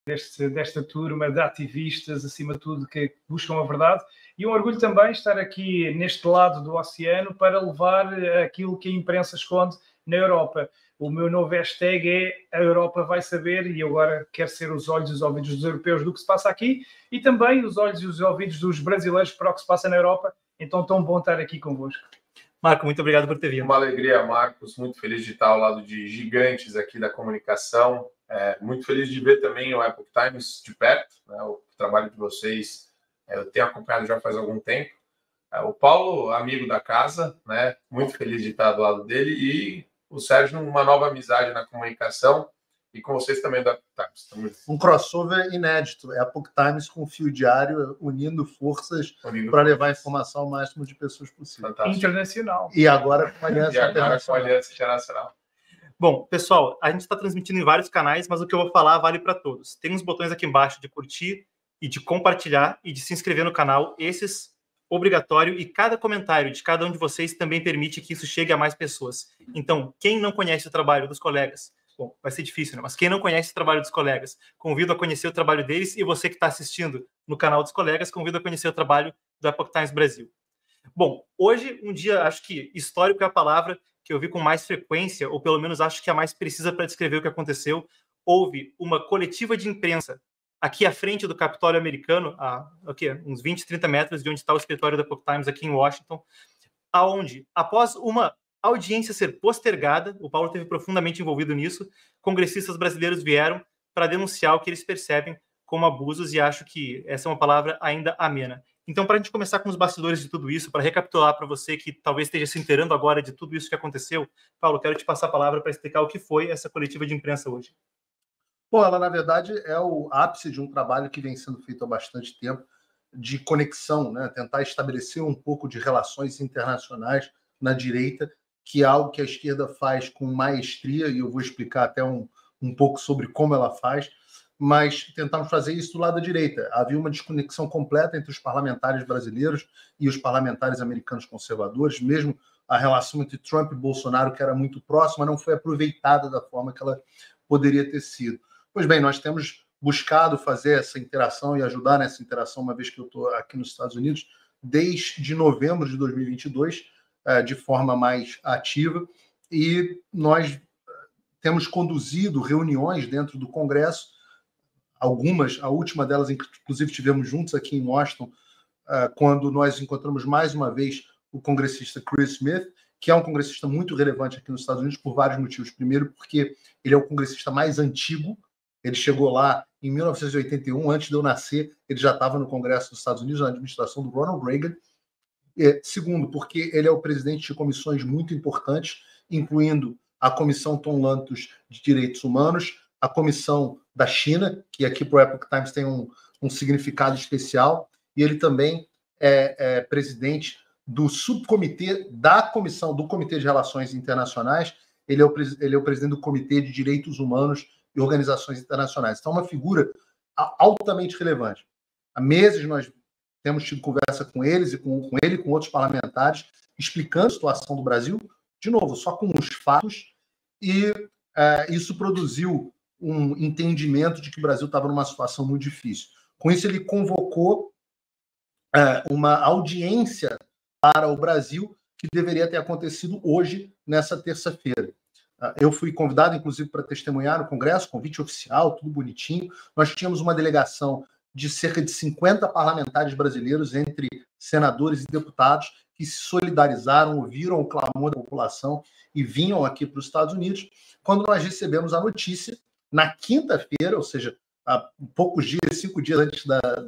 desta turma de ativistas, acima de tudo, que buscam a verdade. E um orgulho também estar aqui neste lado do oceano para levar aquilo que a imprensa esconde na Europa. O meu novo hashtag é a Europa vai saber, e eu agora quero ser os olhos e os ouvidos dos europeus do que se passa aqui e também os olhos e os ouvidos dos brasileiros para o que se passa na Europa. Então, tão bom estar aqui convosco. Marco, muito obrigado por ter vindo. Uma alegria, Marcos. Muito feliz de estar ao lado de gigantes aqui da comunicação. Muito feliz de ver também o Epoch Times de perto, né? O trabalho de vocês eu tenho acompanhado já faz algum tempo. O Paulo, amigo da casa, né? Muito feliz de estar do lado dele. E o Sérgio, uma nova amizade na comunicação. E com vocês também da Epoch Times. Um crossover inédito. Epoch Times com Fio Diário, unindo forças para levar a informação ao máximo de pessoas possível. Fantástico. Internacional. E agora com a Aliança Internacional. Bom, pessoal, a gente está transmitindo em vários canais, mas o que eu vou falar vale para todos. Tem uns botões aqui embaixo de curtir e de compartilhar e de se inscrever no canal. Esses obrigatório, e cada comentário de cada um de vocês também permite que isso chegue a mais pessoas. Então, quem não conhece o trabalho dos colegas, bom, vai ser difícil, né? Mas quem não conhece o trabalho dos colegas, convido a conhecer o trabalho deles, e você que está assistindo no canal dos colegas, convido a conhecer o trabalho do Epoch Times Brasil. Bom, hoje, um dia, acho que histórico é a palavra que eu vi com mais frequência, ou pelo menos acho que é a mais precisa para descrever o que aconteceu. Houve uma coletiva de imprensa aqui à frente do Capitólio americano, uns 20, 30 metros de onde está o escritório da Epoch Times aqui em Washington, aonde, após uma audiência ser postergada, o Paulo esteve profundamente envolvido nisso, congressistas brasileiros vieram para denunciar o que eles percebem como abusos, e acho que essa é uma palavra ainda amena. Então, para a gente começar com os bastidores de tudo isso, para recapitular para você que talvez esteja se inteirando agora de tudo isso que aconteceu, Paulo, quero te passar a palavra para explicar o que foi essa coletiva de imprensa hoje. Bom, ela, na verdade, é o ápice de um trabalho que vem sendo feito há bastante tempo, de conexão, né? Tentar estabelecer um pouco de relações internacionais na direita, que é algo que a esquerda faz com maestria, e eu vou explicar até um pouco sobre como ela faz, mas tentamos fazer isso do lado da direita. Havia uma desconexão completa entre os parlamentares brasileiros e os parlamentares americanos conservadores, mesmo a relação entre Trump e Bolsonaro, que era muito próxima, não foi aproveitada da forma que ela poderia ter sido. Pois bem, nós temos buscado fazer essa interação e ajudar nessa interação, uma vez que eu estou aqui nos Estados Unidos, desde novembro de 2022, de forma mais ativa, e nós temos conduzido reuniões dentro do Congresso, algumas, a última delas, inclusive, tivemos juntos aqui em Washington, quando nós encontramos mais uma vez o congressista Chris Smith, que é um congressista muito relevante aqui nos Estados Unidos por vários motivos. Primeiro, porque ele é o congressista mais antigo. Ele chegou lá em 1981, antes de eu nascer, ele já estava no Congresso dos Estados Unidos, na administração do Ronald Reagan. Segundo, porque ele é o presidente de comissões muito importantes, incluindo a Comissão Tom Lantos de Direitos Humanos, a Comissão da China, que aqui para o Epoch Times tem um significado especial, e ele também é presidente do subcomitê da comissão, do Comitê de Relações Internacionais. Ele é o presidente do Comitê de Direitos Humanos e Organizações Internacionais. Então, é uma figura altamente relevante. Há meses nós temos tido conversa com eles e com ele, com outros parlamentares, explicando a situação do Brasil, de novo, só com os fatos, e isso produziu um entendimento de que o Brasil estava numa situação muito difícil. Com isso, ele convocou uma audiência para o Brasil que deveria ter acontecido hoje, nessa terça-feira. Eu fui convidado, inclusive, para testemunhar no Congresso, convite oficial, tudo bonitinho. Nós tínhamos uma delegação de cerca de 50 parlamentares brasileiros, entre senadores e deputados, que se solidarizaram, ouviram o clamor da população e vinham aqui para os Estados Unidos, quando nós recebemos a notícia, na quinta-feira, ou seja, há poucos dias, 5 dias antes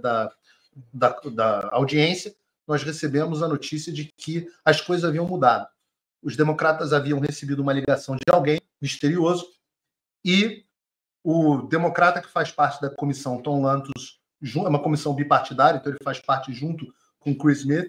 da audiência, nós recebemos a notícia de que as coisas haviam mudado. Os democratas haviam recebido uma ligação de alguém misterioso, e o democrata que faz parte da comissão Tom Lantos, é uma comissão bipartidária, então ele faz parte junto com Chris Smith,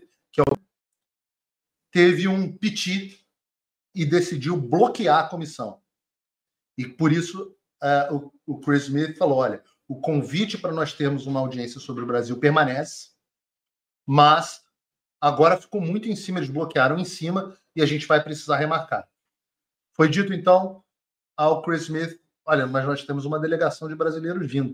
teve um piti e decidiu bloquear a comissão. E por isso o Chris Smith falou, olha, o convite para nós termos uma audiência sobre o Brasil permanece, mas agora ficou muito em cima, eles bloquearam em cima e a gente vai precisar remarcar. Foi dito, então, ao Chris Smith, olha, mas nós temos uma delegação de brasileiros vindo.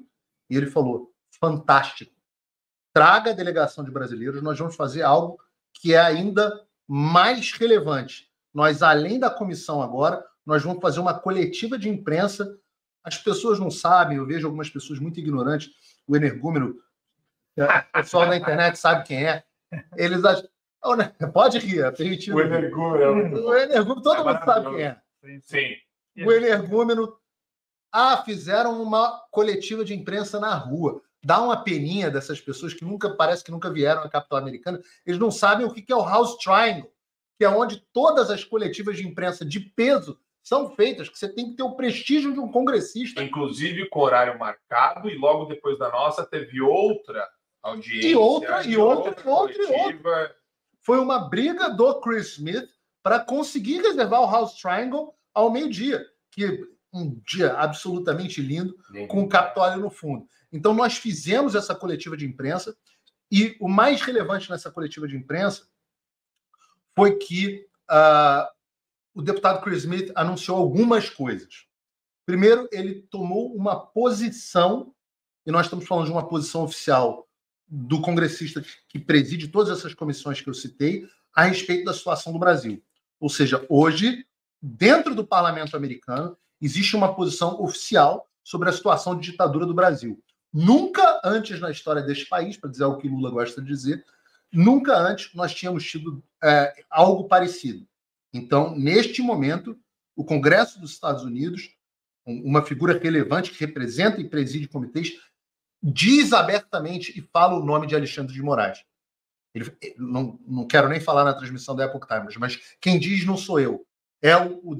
E ele falou, fantástico. Traga a delegação de brasileiros, nós vamos fazer algo que é ainda mais relevante. Nós, além da comissão agora, nós vamos fazer uma coletiva de imprensa. As pessoas não sabem, eu vejo algumas pessoas muito ignorantes, o energúmeno, o pessoal da internet sabe quem é. Eles acham... Pode rir, é permitido. O energúmeno. O energúmeno, todo mundo sabe quem é. Sim. O energúmeno... fizeram uma coletiva de imprensa na rua. Dá uma peninha dessas pessoas que parece que nunca vieram à capital americana. Eles não sabem o que é o House Triangle, que é onde todas as coletivas de imprensa de peso são feitas, que você tem que ter o prestígio de um congressista. Inclusive com horário marcado, e logo depois da nossa teve outra audiência. E outra. Coletiva. Foi uma briga do Chris Smith para conseguir reservar o House Triangle ao meio-dia, que um dia absolutamente lindo, com o Capitólio no fundo. Então, nós fizemos essa coletiva de imprensa, e o mais relevante nessa coletiva de imprensa foi que o deputado Chris Smith anunciou algumas coisas. Primeiro, ele tomou uma posição, e nós estamos falando de uma posição oficial do congressista que preside todas essas comissões que eu citei, a respeito da situação do Brasil. Ou seja, hoje, dentro do parlamento americano, existe uma posição oficial sobre a situação de ditadura do Brasil. Nunca antes na história deste país, para dizer o que Lula gosta de dizer, nunca antes nós tínhamos tido algo parecido. Então, neste momento, o Congresso dos Estados Unidos, uma figura relevante que representa e preside comitês, diz abertamente e fala o nome de Alexandre de Moraes. Não quero nem falar na transmissão da Epoch Times, mas quem diz não sou eu. É o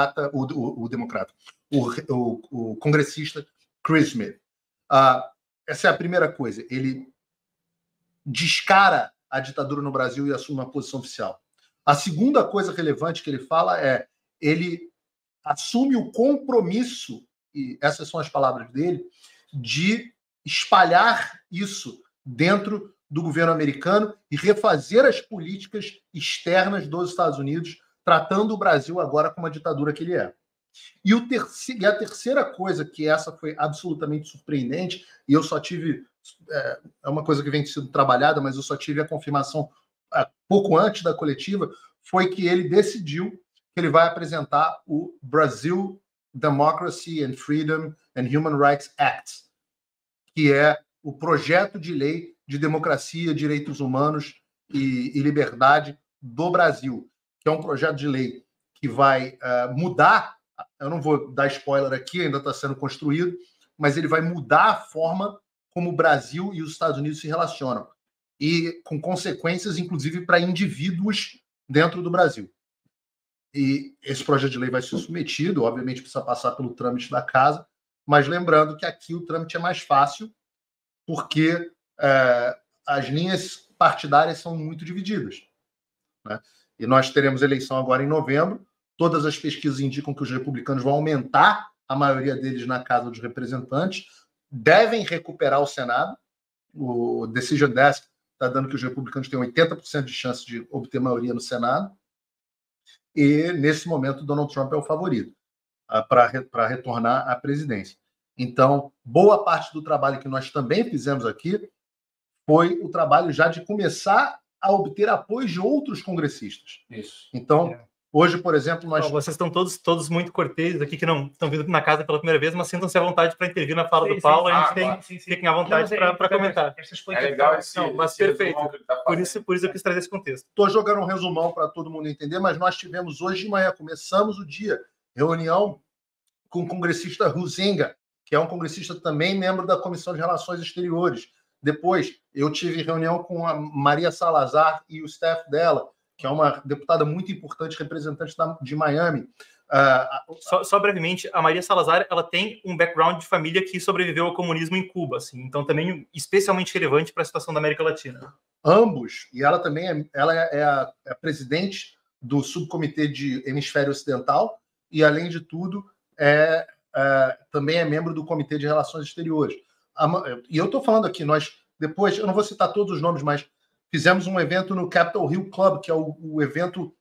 congressista Chris Smith. Essa é a primeira coisa. Ele descara a ditadura no Brasil e assume uma posição oficial. A segunda coisa relevante que ele fala é ele assume o compromisso, e essas são as palavras dele, de espalhar isso dentro do governo americano e refazer as políticas externas dos Estados Unidos, tratando o Brasil agora como a ditadura que ele é. E a terceira coisa, que essa foi absolutamente surpreendente, e eu só tive... É uma coisa que vem sendo trabalhada, mas eu só tive a confirmação pouco antes da coletiva, foi que ele decidiu que ele vai apresentar o Brazil Democracy and Freedom and Human Rights Act, que é o projeto de lei de democracia, direitos humanos e liberdade do Brasil, que é um projeto de lei que vai mudar, eu não vou dar spoiler aqui, ainda está sendo construído, mas ele vai mudar a forma como o Brasil e os Estados Unidos se relacionam, e com consequências, inclusive, para indivíduos dentro do Brasil. E esse projeto de lei vai ser submetido, obviamente precisa passar pelo trâmite da casa, mas lembrando que aqui o trâmite é mais fácil, porque as linhas partidárias são muito divididas, né? E nós teremos eleição agora em novembro, todas as pesquisas indicam que os republicanos vão aumentar a maioria deles na Casa dos Representantes, devem recuperar o Senado, o Decision Desk está dando que os republicanos têm 80% de chance de obter maioria no Senado, e nesse momento Donald Trump é o favorito para retornar à presidência. Então, boa parte do trabalho que nós também fizemos aqui foi o trabalho já de começar a obter apoio de outros congressistas. Isso. Então, hoje, por exemplo, nós... Vocês estão todos muito corteses aqui, que não estão vindo na casa pela primeira vez, mas sintam-se à vontade para intervir na fala do Paulo. A gente fiquem à vontade para comentar. É legal mas perfeito. Por isso eu quis trazer esse contexto. Estou jogando um resumão para todo mundo entender, mas nós tivemos hoje de manhã, começamos o dia, reunião com o congressista Huizenga, que é um congressista também membro da Comissão de Relações Exteriores. Depois, eu tive reunião com a Maria Salazar e o staff dela, que é uma deputada muito importante, representante de Miami. Só brevemente, a Maria Salazar, ela tem um background de família que sobreviveu ao comunismo em Cuba, assim, então também especialmente relevante para a situação da América Latina. Ambos, e ela também é a presidente do subcomitê de Hemisfério Ocidental e, além de tudo, também é membro do Comitê de Relações Exteriores. E eu estou falando aqui, nós depois, eu não vou citar todos os nomes, mas fizemos um evento no Capitol Hill Club, que é o evento,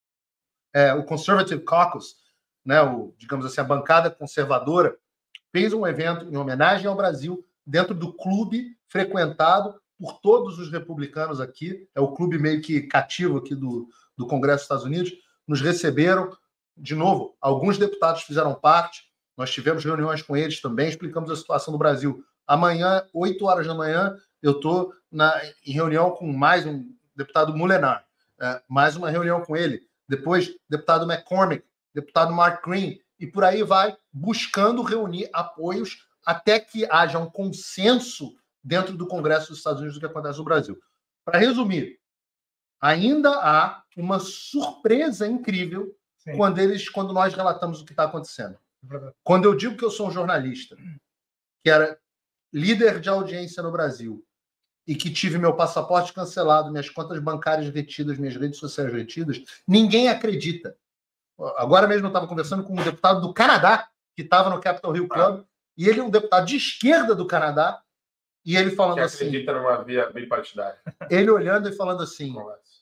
o Conservative Caucus, né, digamos assim, a bancada conservadora, fez um evento em homenagem ao Brasil dentro do clube frequentado por todos os republicanos aqui, é o clube meio que cativo aqui do Congresso dos Estados Unidos, nos receberam, de novo, alguns deputados fizeram parte, nós tivemos reuniões com eles também, explicamos a situação do Brasil. Amanhã, 8 horas da manhã, eu estou em reunião com mais um deputado Molenaar, mais uma reunião com ele, depois deputado McCormick, deputado Mark Green, e por aí vai, buscando reunir apoios até que haja um consenso dentro do Congresso dos Estados Unidos do que acontece no Brasil. Para resumir, ainda há uma surpresa incrível quando nós relatamos o que está acontecendo. Quando eu digo que eu sou um jornalista, que era líder de audiência no Brasil, e que tive meu passaporte cancelado, minhas contas bancárias retidas, minhas redes sociais retidas, ninguém acredita. Agora mesmo eu estava conversando com um deputado do Canadá, que estava no Capitol Hill Club, e ele é um deputado de esquerda do Canadá, e ele falando que acredita numa via bipartidária. Ele olhando e falando assim,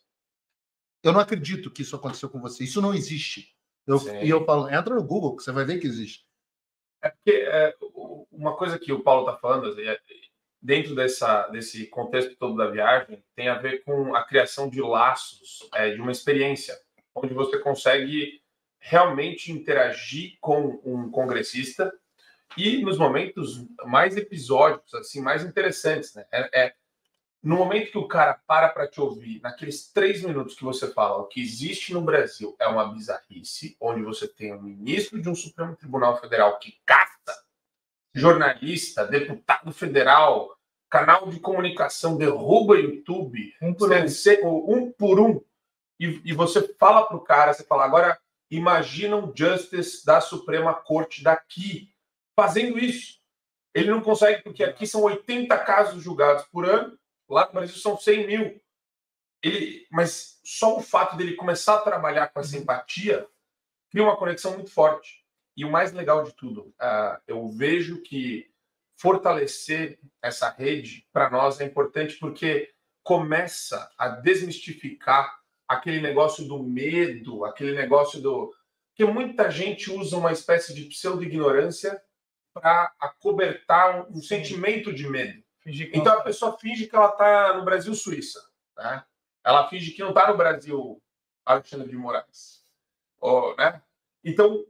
eu não acredito que isso aconteceu com você, isso não existe. E eu falo, entra no Google, que você vai ver que existe. É porque uma coisa que o Paulo está falando, dentro desse contexto todo da viagem, tem a ver com a criação de laços, de uma experiência, onde você consegue realmente interagir com um congressista e nos momentos mais episódicos, assim, mais interessantes, né? No momento que o cara para te ouvir, naqueles 3 minutos que você fala, o que existe no Brasil é uma bizarrice, onde você tem um ministro de um Supremo Tribunal Federal que capta jornalista, deputado federal, canal de comunicação, derruba YouTube, um por um, e você fala pro cara, você fala, agora imagina um justice da Suprema Corte daqui fazendo isso. Ele não consegue, porque aqui são 80 casos julgados por ano, lá no Brasil são 100 mil. Mas só o fato dele começar a trabalhar com essa empatia cria uma conexão muito forte. E o mais legal de tudo, eu vejo que fortalecer essa rede, para nós, é importante porque começa a desmistificar aquele negócio do medo, aquele negócio do... que muita gente usa uma espécie de pseudo-ignorância para acobertar um sentimento de medo. Então a pessoa finge que ela está no Brasil Suíça, né? Ela finge que não está no Brasil Alexandre de Moraes, né? Então,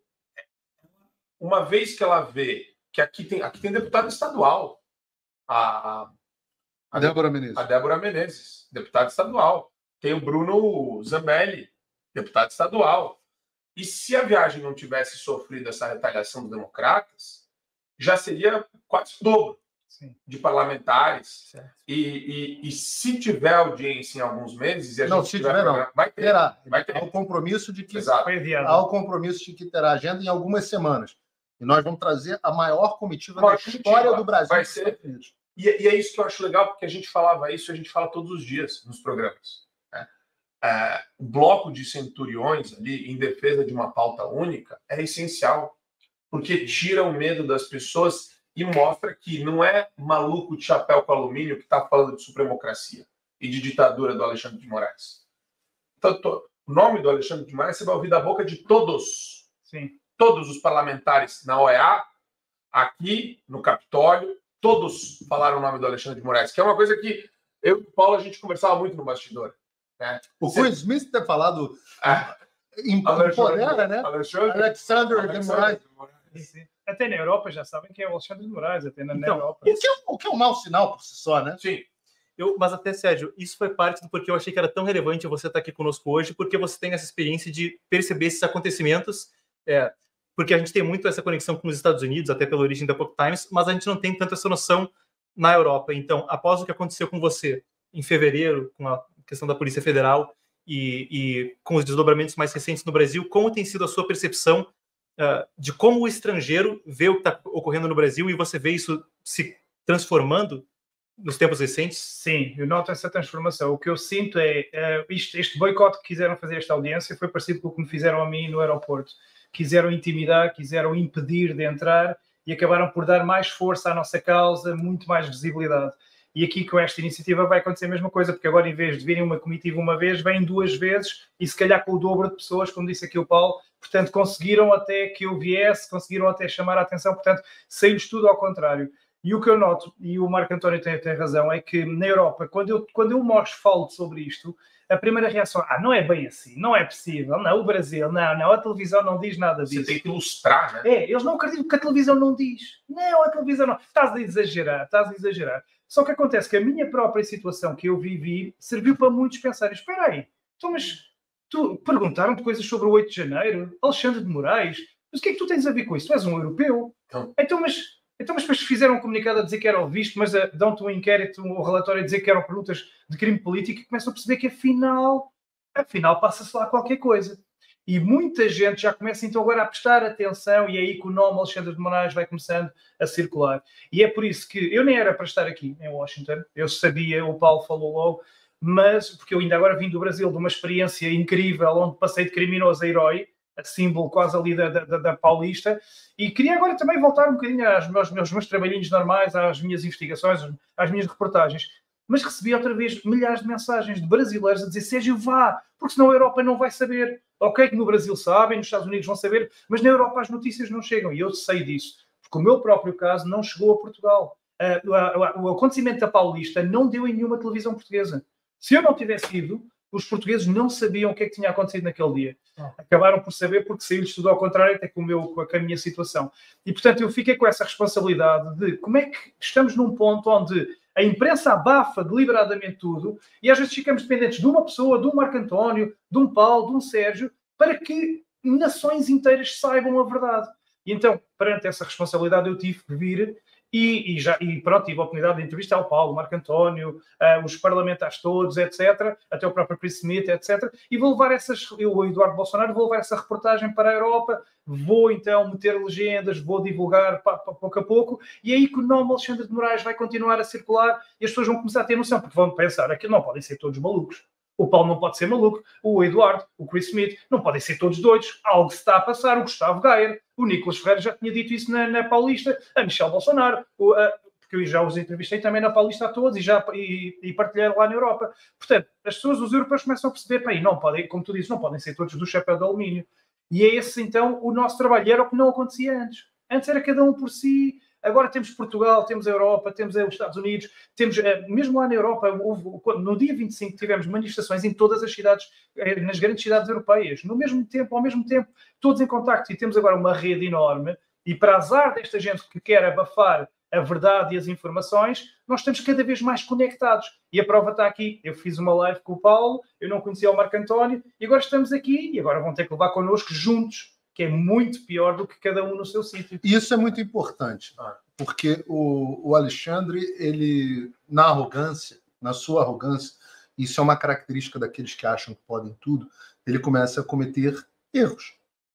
uma vez que ela vê que aqui tem deputado estadual, a Débora Menezes. A Débora Menezes, deputada estadual. Tem o Bruno Zambelli, deputado estadual. E se a viagem não tivesse sofrido essa retaliação dos democratas, já seria quase o dobro de parlamentares. E se tiver audiência em alguns meses... Não, se tiver, não. Vai ter. Vai ter. Há o compromisso de que terá agenda em algumas semanas. E nós vamos trazer a maior comitiva da história do Brasil. Vai ser. E é isso que eu acho legal, porque a gente falava isso, a gente fala todos os dias nos programas. Né? O bloco de centuriões ali, em defesa de uma pauta única, é essencial, porque tira o medo das pessoas e mostra que não é maluco de chapéu com alumínio que está falando de supremocracia e de ditadura do Alexandre de Moraes. Então, o nome do Alexandre de Moraes você vai ouvir da boca de todos. Sim. Todos os parlamentares na OEA, aqui no Capitólio, todos falaram o nome do Alexandre de Moraes, que é uma coisa que eu e o Paulo a gente conversava muito no bastidor. Né? O Chris Smith ter falado empodera, né? Alexandre de Moraes. Até na Europa já sabem que é o Alexandre de Moraes, até na Europa. O que é um mau sinal por si só, né? Sim. Mas até, Sérgio, isso foi parte do porquê eu achei que era tão relevante você estar aqui conosco hoje, porque você tem essa experiência de perceber esses acontecimentos, porque a gente tem muito essa conexão com os Estados Unidos, até pela origem da Epoch Times, mas a gente não tem tanto essa noção na Europa. Então, após o que aconteceu com você em fevereiro, com a questão da Polícia Federal e com os desdobramentos mais recentes no Brasil, como tem sido a sua percepção de como o estrangeiro vê o que está ocorrendo no Brasil e você vê isso se transformando nos tempos recentes? Sim, eu noto essa transformação. O que eu sinto é este boicote que quiseram fazer esta audiência foi parecido com o que me fizeram a mim no aeroporto. Quiseram intimidar, quiseram impedir de entrar e acabaram por dar mais força à nossa causa, muito mais visibilidade. E aqui com esta iniciativa vai acontecer a mesma coisa, porque agora em vez de virem uma comitiva uma vez, vêm 2 vezes e se calhar com o dobro de pessoas, como disse aqui o Paulo. Portanto, conseguiram até que eu viesse, conseguiram até chamar a atenção, portanto, saiu-lhes tudo ao contrário. E o que eu noto, e o Marco António tem razão, é que na Europa, quando eu falo sobre isto, a primeira reação, não é bem assim, não é possível, não, o Brasil, não, a televisão não diz nada disso. Você tem que ilustrar, né? Eles não acreditam que a televisão não diz. Não, a televisão não. Estás a exagerar. Só que acontece que a minha própria situação que eu vivi serviu para muitos pensarem, espera aí, então, mas tu perguntaram-te coisas sobre o 8 de janeiro, Alexandre de Moraes, mas o que é que tu tens a ver com isso? Tu és um europeu. Então, mas depois fizeram um comunicado a dizer que era o visto, mas dão-te um inquérito, um relatório a dizer que eram perguntas de crime político e começam a perceber que afinal passa-se lá qualquer coisa. E muita gente já começa então agora a prestar atenção e é aí que o nome Alexandre de Moraes vai começando a circular. E é por isso que eu nem era para estar aqui em Washington, eu sabia, o Paulo falou logo, mas porque eu ainda agora vim do Brasil de uma experiência incrível onde passei de criminoso a herói, a símbolo quase ali da Paulista, e queria agora também voltar um bocadinho aos meus trabalhinhos normais, às minhas investigações, às minhas reportagens. Mas recebi outra vez milhares de mensagens de brasileiros a dizer, Sérgio, vá, porque senão a Europa não vai saber. Ok, que no Brasil sabem, nos Estados Unidos vão saber, mas na Europa as notícias não chegam. E eu sei disso, porque o meu próprio caso não chegou a Portugal. O acontecimento da Paulista não deu em nenhuma televisão portuguesa. Se eu não tivesse ido, os portugueses não sabiam o que é que tinha acontecido naquele dia. Acabaram por saber porque saiu-lhes tudo ao contrário até com a minha situação. E, portanto, eu fiquei com essa responsabilidade de como é que estamos num ponto onde a imprensa abafa deliberadamente tudo e às vezes ficamos dependentes de uma pessoa, de um Marco António, de um Paulo, de um Sérgio, para que nações inteiras saibam a verdade. E então, perante essa responsabilidade, eu tive que vir e pronto, tive a oportunidade de entrevistar o Paulo, o Marco António, os parlamentares todos, etc., até o próprio Chris Smith, etc., e vou levar o Eduardo Bolsonaro, vou levar essa reportagem para a Europa, vou então meter legendas, vou divulgar pouco a pouco, e é aí que o nome Alexandre de Moraes vai continuar a circular e as pessoas vão começar a ter noção, porque vão pensar, aqui não podem ser todos malucos. O Paulo não pode ser maluco, o Eduardo, o Chris Smith, não podem ser todos doidos. Algo se está a passar, o Gustavo Gayer, o Nicolas Ferreira já tinha dito isso na Paulista, a Michelle Bolsonaro, porque eu já os entrevistei também na Paulista a todos e partilhei lá na Europa. Portanto, as pessoas, os europeus começam a perceber, não podem, como tu dizes, não podem ser todos do chapéu de alumínio. E é esse, então, o nosso trabalho. E era o que não acontecia antes. Antes era cada um por si. Agora temos Portugal, temos a Europa, temos os Estados Unidos, temos, mesmo lá na Europa, no dia 25 tivemos manifestações em todas as cidades, nas grandes cidades europeias, ao mesmo tempo, todos em contacto, e temos agora uma rede enorme, e para azar desta gente que quer abafar a verdade e as informações, nós estamos cada vez mais conectados. E a prova está aqui. Eu fiz uma live com o Paulo, eu não conhecia o Marco António, e agora estamos aqui, e agora vão ter que levar connosco juntos, que é muito pior do que cada um no seu sítio. Isso é muito importante, porque o Alexandre, ele, na sua arrogância, isso é uma característica daqueles que acham que podem tudo, ele começa a cometer erros.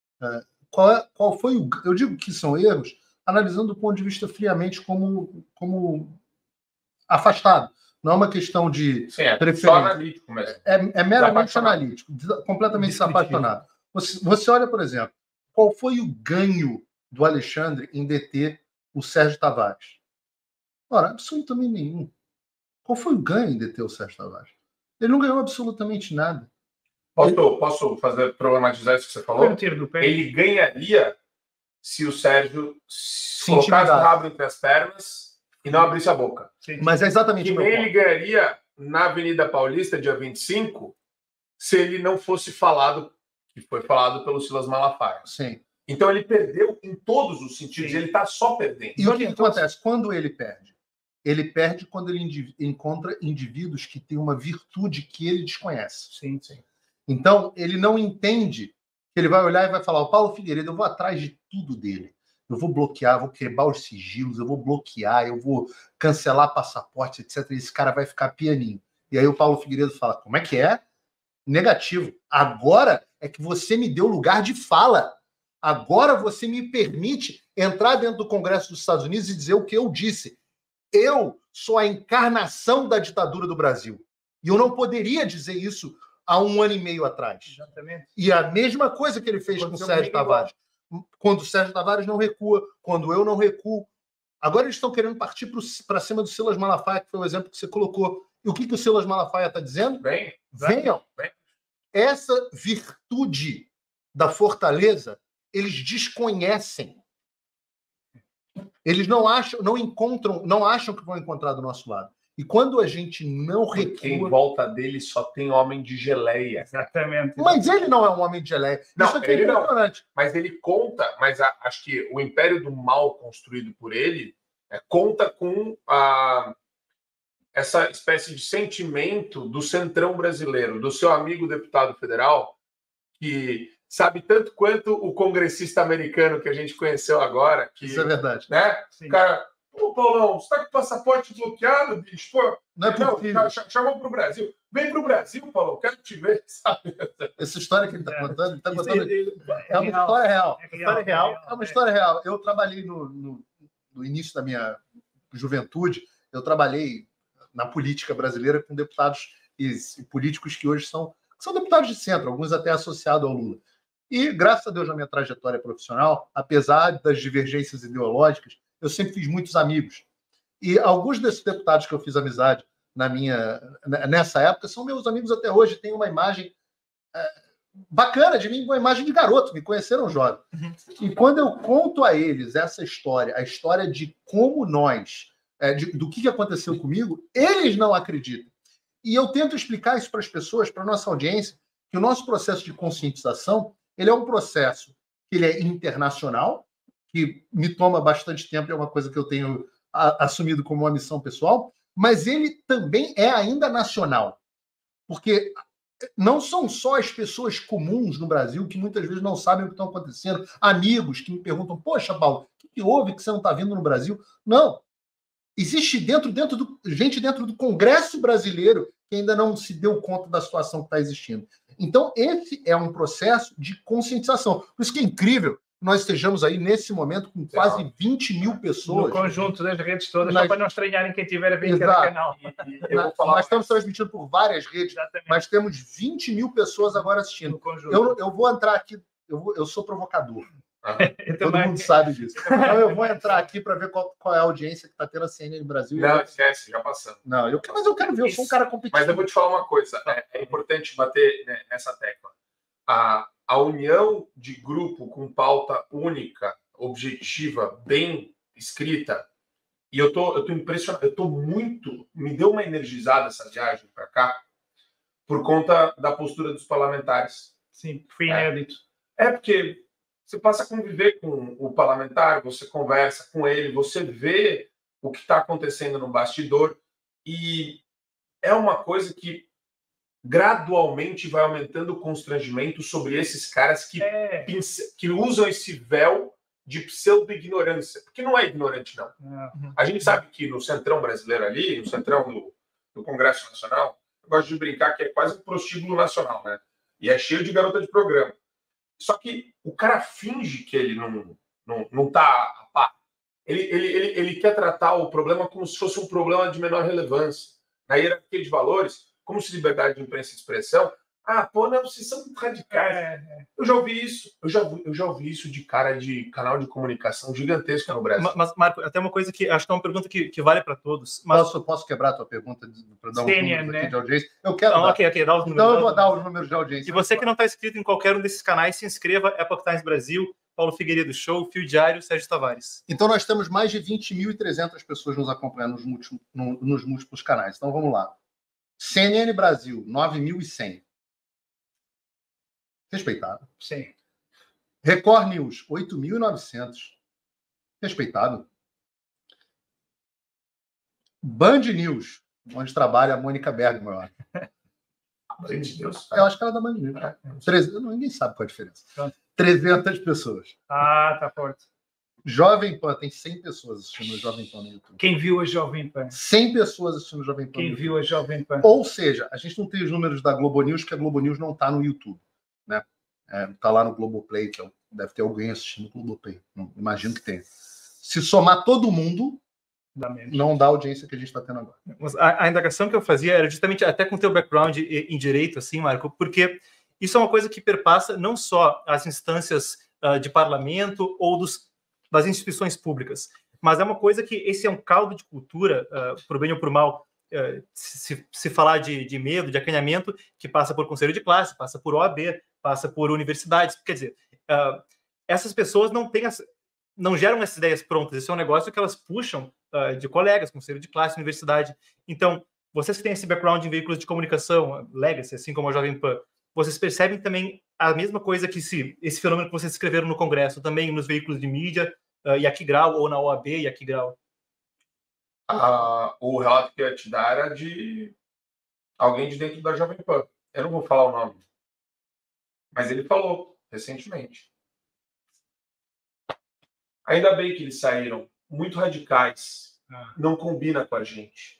Qual foi o... Eu digo que são erros, analisando do ponto de vista friamente como afastado. Não é uma questão de preferência. Só analítico mesmo. É meramente analítico, completamente desapaixonado. Você olha, por exemplo, qual foi o ganho do Alexandre em deter o Sérgio Tavares? Ora, absolutamente nenhum. Qual foi o ganho em deter o Sérgio Tavares? Ele não ganhou absolutamente nada. Posso problematizar isso que você falou? Ele ganharia se o Sérgio colocasse o rabo entre as pernas e não abrisse a boca. Sim. Mas é exatamente o que ele ganharia na Avenida Paulista, dia 25, se ele não fosse falado, que foi falado pelo Silas Malafaia. Sim. Então ele perdeu em todos os sentidos, ele está só perdendo. E o que acontece? Quando ele perde? Ele perde quando ele encontra indivíduos que têm uma virtude que ele desconhece. Sim. Então, ele não entende que ele vai olhar e vai falar, o Paulo Figueiredo, eu vou atrás de tudo dele. Eu vou bloquear, vou quebrar os sigilos, eu vou bloquear, eu vou cancelar passaporte, etc. E esse cara vai ficar pianinho. E aí o Paulo Figueiredo fala, como é que é? Negativo. Agora é que você me deu lugar de fala. Agora você me permite entrar dentro do Congresso dos Estados Unidos e dizer o que eu disse. Eu sou a encarnação da ditadura do Brasil. E eu não poderia dizer isso há 1 ano e meio atrás. Exatamente. E a mesma coisa que ele fez com o Sérgio Tavares. Quando o Sérgio Tavares não recua, quando eu não recuo. Agora eles estão querendo partir para cima do Silas Malafaia, que foi o exemplo que você colocou. E o que o Silas Malafaia está dizendo? Venham. Essa virtude da fortaleza, eles desconhecem. Eles não acham que vão encontrar do nosso lado. E quando a gente não recua... Porque em volta dele só tem homem de geleia. Exatamente. Mas ele não é um homem de geleia. Não, isso aqui é ele não. impressionante. Mas ele conta, acho que o império do mal construído por ele conta com essa espécie de sentimento do centrão brasileiro, do seu amigo deputado federal, que sabe tanto quanto o congressista americano que a gente conheceu agora. Que, isso é verdade. Né? Sim. Cara, pô, Paulão, você tá com o passaporte bloqueado, bicho? Pô, Não é possível. Chamou pro Brasil. Vem pro Brasil, Paulão, quero te ver, sabe? Essa história que ele está contando, é uma real. história real. É uma história real. Eu trabalhei no início da minha juventude, eu trabalhei na política brasileira com deputados e políticos que hoje são deputados de centro, alguns até associados ao Lula. E, graças a Deus, na minha trajetória profissional, apesar das divergências ideológicas, eu sempre fiz muitos amigos. E alguns desses deputados que eu fiz amizade nessa época são meus amigos até hoje. Tem uma imagem bacana de mim, uma imagem de garoto, me conheceram jovem. E quando eu conto a eles essa história, a história de como do que aconteceu comigo, eles não acreditam. E eu tento explicar isso para as pessoas, para a nossa audiência, que o nosso processo de conscientização ele é um processo que ele é internacional, que me toma bastante tempo, é uma coisa que eu tenho assumido como uma missão pessoal, mas ele também é ainda nacional. Porque não são só as pessoas comuns no Brasil que muitas vezes não sabem o que está acontecendo, amigos que me perguntam, poxa, Paulo, o que houve que você não está vindo no Brasil? Não. Existe gente dentro do Congresso brasileiro que ainda não se deu conta da situação que está existindo. Então, esse é um processo de conscientização. Por isso que é incrível que nós estejamos aí, nesse momento, com quase 20 mil pessoas. No conjunto das redes todas, só para não estranharem quem tiver a ver em cada canal. Nós estamos transmitindo por várias redes, Exatamente. mas temos 20 mil pessoas agora assistindo. Eu vou entrar aqui, eu sou provocador. Todo mundo sabe disso. Então eu vou entrar aqui para ver qual é a audiência que está tendo a CNN Brasil. Não, esquece, já passamos. Não, mas eu quero ver, eu sou um cara competitivo. Mas eu vou te falar uma coisa, é importante bater nessa tecla. A união de grupo com pauta única, objetiva, bem escrita, e eu tô impressionado, me deu uma energizada essa viagem para cá, por conta da postura dos parlamentares. Sim, foi inédito. Porque você passa a conviver com o parlamentar, você conversa com ele, você vê o que está acontecendo no bastidor, e é uma coisa que gradualmente vai aumentando o constrangimento sobre esses caras que usam esse véu de pseudo-ignorância. Porque não é ignorante, não. A gente sabe que no centrão brasileiro ali, no centrão do Congresso Nacional, eu gosto de brincar que é quase um prostíbulo nacional, né? E é cheio de garota de programa. Só que o cara finge que ele não tá a par. Ele quer tratar o problema como se fosse um problema de menor relevância. Na hierarquia de valores, como se liberdade de imprensa e expressão... não, vocês são radicais. Eu já ouvi isso. Eu já ouvi isso de cara de canal de comunicação gigantesca no Brasil. Mas, Marco, até uma coisa que acho que é uma pergunta que vale para todos. Mas... Posso quebrar a tua pergunta para dar CNN, número de audiência? Eu quero dar. Ok, dá os números. Então eu vou dar os números de audiência. E você que não está inscrito em qualquer um desses canais, se inscreva. Epoch Times Brasil, Paulo Figueiredo Show, Fio Diário, Sérgio Tavares. Então nós temos mais de 20.300 pessoas nos acompanhando nos múltiplos canais. Então vamos lá. CNN Brasil, 9.100. Respeitado. Sim. Record News, 8.900. Respeitado. Band News, onde trabalha a Mônica Bergman, eu acho. Band News? Eu acho que ela é da Band News. Ninguém sabe qual é a diferença. 300 pessoas. Tá forte. Jovem Pan, tem 100 pessoas assistindo o Jovem Pan no YouTube. Quem viu a Jovem Pan? 100 pessoas assistindo o Jovem Pan. Quem viu a Jovem Pan? Ou seja, a gente não tem os números da Globo News, porque a Globo News não está no YouTube. Né? Tá lá no Globoplay, que deve ter alguém assistindo o Globoplay. Imagino que tenha. Se somar todo mundo, não dá a audiência que a gente está tendo agora. Mas a indagação que eu fazia era justamente até com o teu background em direito, assim, Marco, porque isso é uma coisa que perpassa não só as instâncias de parlamento ou das instituições públicas, mas é uma coisa que esse é um caldo de cultura, por bem ou por mal, se falar de medo, de acanhamento, que passa por conselho de classe, passa por OAB, passa por universidades. Quer dizer, essas pessoas não têm não geram essas ideias prontas. Isso é um negócio que elas puxam de colegas, conselho de classe, universidade. Então, vocês que têm esse background em veículos de comunicação, legacy, assim como a Jovem Pan, vocês percebem também a mesma coisa que esse fenômeno que vocês escreveram no Congresso, também nos veículos de mídia, e aqui grau, ou na OAB e aqui grau? O relato que eu ia te dar era de alguém de dentro da Jovem Pan. Eu não vou falar o nome. Mas ele falou recentemente. Ainda bem que eles saíram muito radicais. Não combina com a gente.